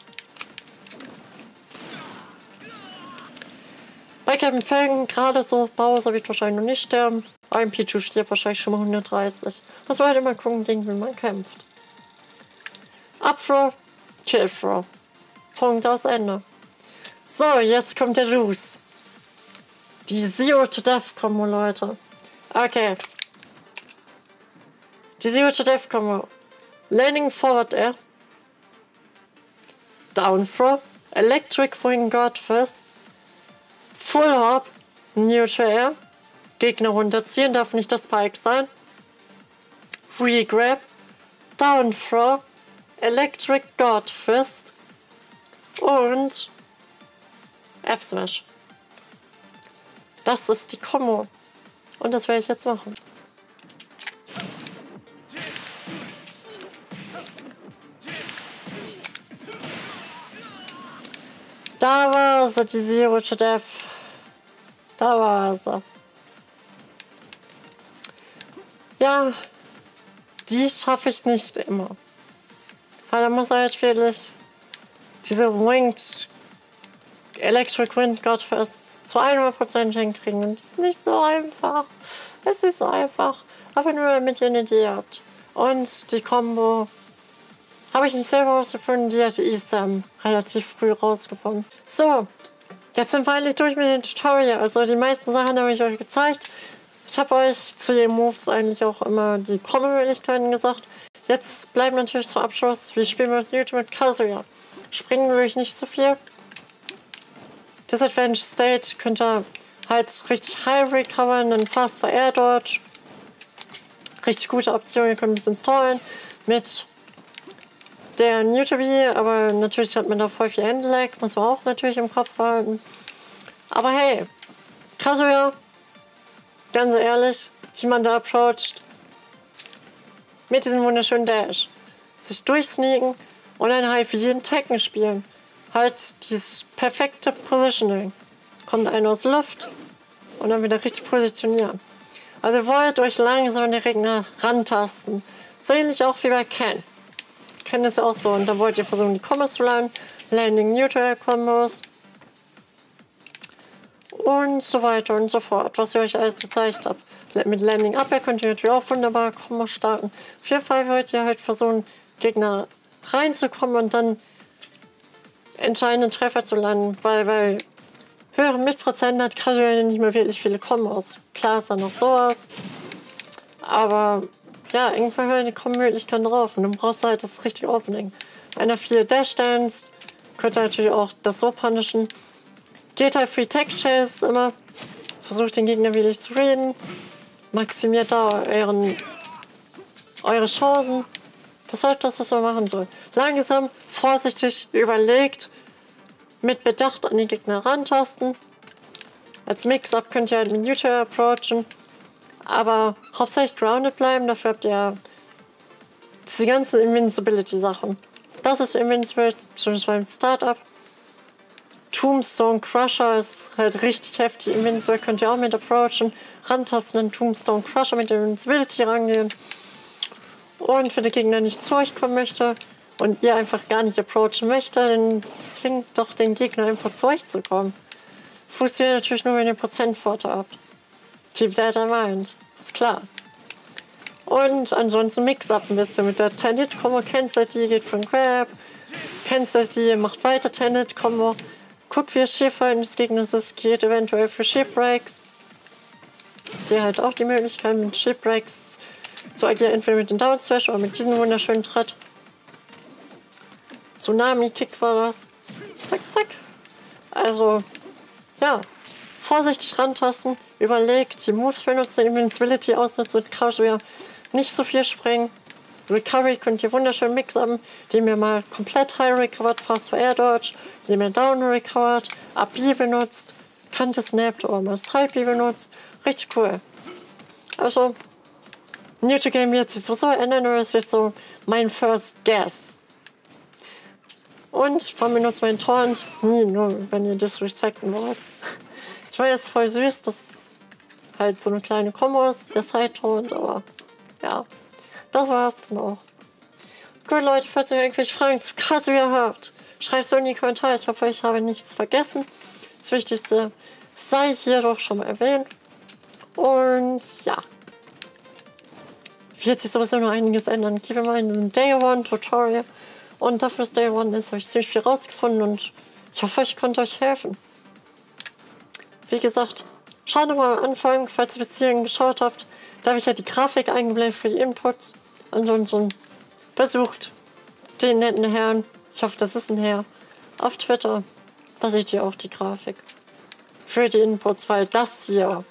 Bei Captain Falcon, gerade so, Bowser wird wahrscheinlich noch nicht sterben. Ein Pichu stirbt wahrscheinlich schon mal 130. Muss man halt immer gucken, wie man kämpft. Up-Throw, Kill-Throw. Punkt aus Ende. So, jetzt kommt der Juice. Die Zero-to-Death-Kombo, Leute. Okay. Die Zero-to-Death-Kombo. Landing Forward Air. Down Throw. Electric Wing God Fist. Full Hop. Neutral Air. Gegner runterziehen, darf nicht das Spike sein. Free Grab. Down Throw. Electric God Fist und F-Smash. Das ist die Kombo. Und das werde ich jetzt machen. Da war sie, die Zero to Death. Da war sie. Ja, die schaffe ich nicht immer. Weil da muss halt wirklich diese Winged Electric Wind God Fist zu 100% hinkriegen. Und das ist nicht so einfach. Es ist so einfach. Aber nur damit ihr eine Idee habt. Und die Combo habe ich nicht selber rausgefunden, die hat Isam relativ früh rausgefunden. So, jetzt sind wir eigentlich durch mit dem Tutorial. Also die meisten Sachen habe ich euch gezeigt. Ich habe euch zu den Moves eigentlich auch immer die Combo-Möglichkeiten gesagt. Jetzt bleibt natürlich zum Abschluss, wie spielen wir das YouTube mit Kazuya. Springen würde ich nicht zu viel. Disadvantage State könnt ihr halt richtig high recovern, dann fast bei Air Dodge. Richtig gute Option, ihr könnt ein bisschen stallen mit der Newtobie, aber natürlich hat man da voll viel Endlag, muss man auch natürlich im Kopf behalten. Aber hey, Kazuya, ganz ehrlich, wie man da approacht, mit diesem wunderschönen Dash. Sich durchsneaken und dann halt für jeden Tekken spielen. Halt dieses perfekte Positioning. Kommt einer aus der Luft und dann wieder richtig positionieren. Also ihr wollt euch langsam an den Gegner rantasten. So ähnlich auch wie bei Ken. Ken ist ja auch so. Und da wollt ihr versuchen, die Kombos zu lernen. Landing Neutral Kombos. Und so weiter und so fort, was ich euch alles gezeigt habe. Mit Landing Up könnt ihr natürlich auch wunderbar Kombos starten. Auf jeden Fall wollt ihr halt versuchen, Gegner reinzukommen und dann entscheidende Treffer zu landen, weil höhere Mitprozent hat Kazuya nicht mehr wirklich viele Kombos. Klar ist da noch sowas, aber ja, irgendwann hören die Kombo-Möglichkeiten drauf und dann brauchst du halt das richtige Opening. Wenn er viel Dash Dance, könnt ihr natürlich auch das so punishen. Geht halt Free Tech Chase immer. versucht den Gegner willig zu reden, maximiert da eure Chancen. Das ist halt das, was man machen soll. Langsam, vorsichtig, überlegt, mit Bedacht an den Gegner rantasten. Als Mix-Up könnt ihr halt mit Neutral approachen, aber hauptsächlich grounded bleiben, dafür habt ihr diese ganzen Invincibility-Sachen. Das ist Invincible, zumindest beim Startup. Tombstone Crusher ist halt richtig heftig. Invincible könnt ihr auch mit approachen. Rantasten den Tombstone Crusher mit der Invincibility rangehen. Und wenn der Gegner nicht zu euch kommen möchte und ihr einfach gar nicht approachen möchtet, dann zwingt doch den Gegner einfach zu euch zu kommen. Funktioniert natürlich nur, wenn ihr Prozentvorteil habt. Keep that in mind. Ist klar. Und ansonsten Mix-Up ein bisschen mit der 10-Hit-Combo. Cancelt die, geht von Grab. Cancelt die, macht weiter 10-Hit-Combo. Guckt, wie ihr Schiefhalten des Gegners ist. Geht eventuell für Shipbreaks. Die halt auch die Möglichkeit, mit Shipbreaks zu agieren. Entweder mit dem Down Smash oder mit diesem wunderschönen Tritt. Tsunami-Kick war das. Zack, zack. Also, ja. Vorsichtig rantasten. Überlegt, die Moves benutzen, Invincibility ausnutzen mit Casual. Nicht so viel springen. Recovery könnt ihr wunderschön mixen, indem ihr mal komplett High recovered, Fast for Air Dodge, indem ihr Down recovered, Up B benutzt, Kante snappt oder mal Strike B benutzt. Richtig cool. Also, New to Game wird sich sowieso ändern, oder es wird so mein First Guess. Und warum benutzt mein Taunt? Nie, nur wenn ihr disrespekten wollt. Ich weiß, voll süß, dass halt so eine kleine Kombo ist, der Side-Taunt, aber ja, das war's dann auch. Gut, Leute, falls ihr irgendwelche Fragen zu Kazuya habt, schreibt es in die Kommentare. Ich hoffe, ich habe nichts vergessen. Das Wichtigste sei hier doch schon mal erwähnt. Und ja, wird sich sowieso noch einiges ändern. Keep in mind, ein Day One Tutorial. Und dafür ist Day One ist, habe ich ziemlich viel rausgefunden und ich hoffe, ich konnte euch helfen. Wie gesagt, schaut nochmal am Anfang, falls ihr bis hierhin geschaut habt. Da habe ich ja die Grafik eingeblendet für die Inputs. Ansonsten besucht den netten Herrn, ich hoffe, das ist ein Herr, auf Twitter. Da seht ihr auch die Grafik für die Inputs, weil das hier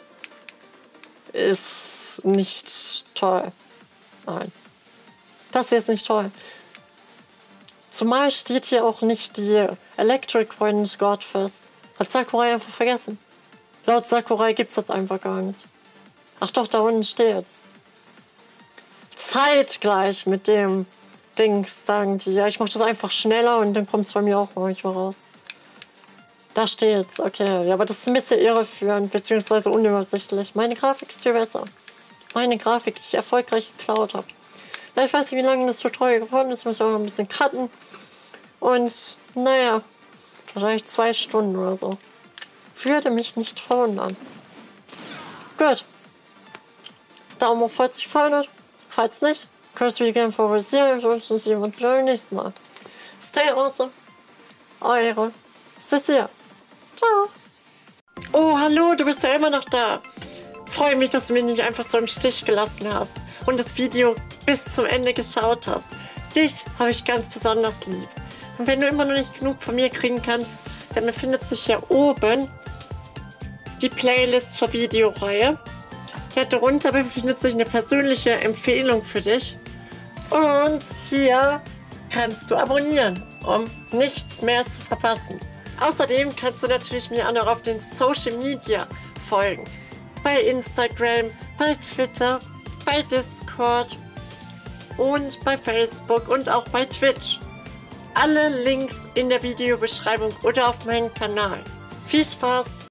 ist nicht toll. Nein, das hier ist nicht toll. Zumal steht hier auch nicht die Electric Wind Godfist. Hat Sakurai einfach vergessen. Laut Sakurai gibt's das einfach gar nicht. Ach doch, da unten steht's. Zeitgleich mit dem Dings sagen die, ja, ich mach das einfach schneller und dann kommt's bei mir auch manchmal raus. Da steht's, okay. Ja, aber das ist ein bisschen irreführend, beziehungsweise unübersichtlich. Meine Grafik ist viel besser. Meine Grafik, die ich erfolgreich geklaut habe. Ja, ich weiß nicht, wie lange das Tutorial geworden ist, muss ich auch noch ein bisschen cutten. Und, naja, wahrscheinlich 2 Stunden oder so. Würde mich nicht verwundern. Gut. Daumen hoch, falls euch gefallen hat. Falls nicht, könnt ihr das Video gerne favorisieren. Ansonsten sehen wir uns wieder beim nächsten Mal. Stay awesome. Eure Cecilia. Ciao. Oh, hallo, du bist ja immer noch da. Freue mich, dass du mich nicht einfach so im Stich gelassen hast und das Video bis zum Ende geschaut hast. Dich habe ich ganz besonders lieb. Und wenn du immer noch nicht genug von mir kriegen kannst, dann befindet sich hier oben die Playlist zur Videoreihe. Hier darunter befindet sich eine persönliche Empfehlung für dich. Und hier kannst du abonnieren, um nichts mehr zu verpassen. Außerdem kannst du natürlich mir auch noch auf den Social Media folgen. Bei Instagram, bei Twitter, bei Discord und bei Facebook und auch bei Twitch. Alle Links in der Videobeschreibung oder auf meinem Kanal. Viel Spaß!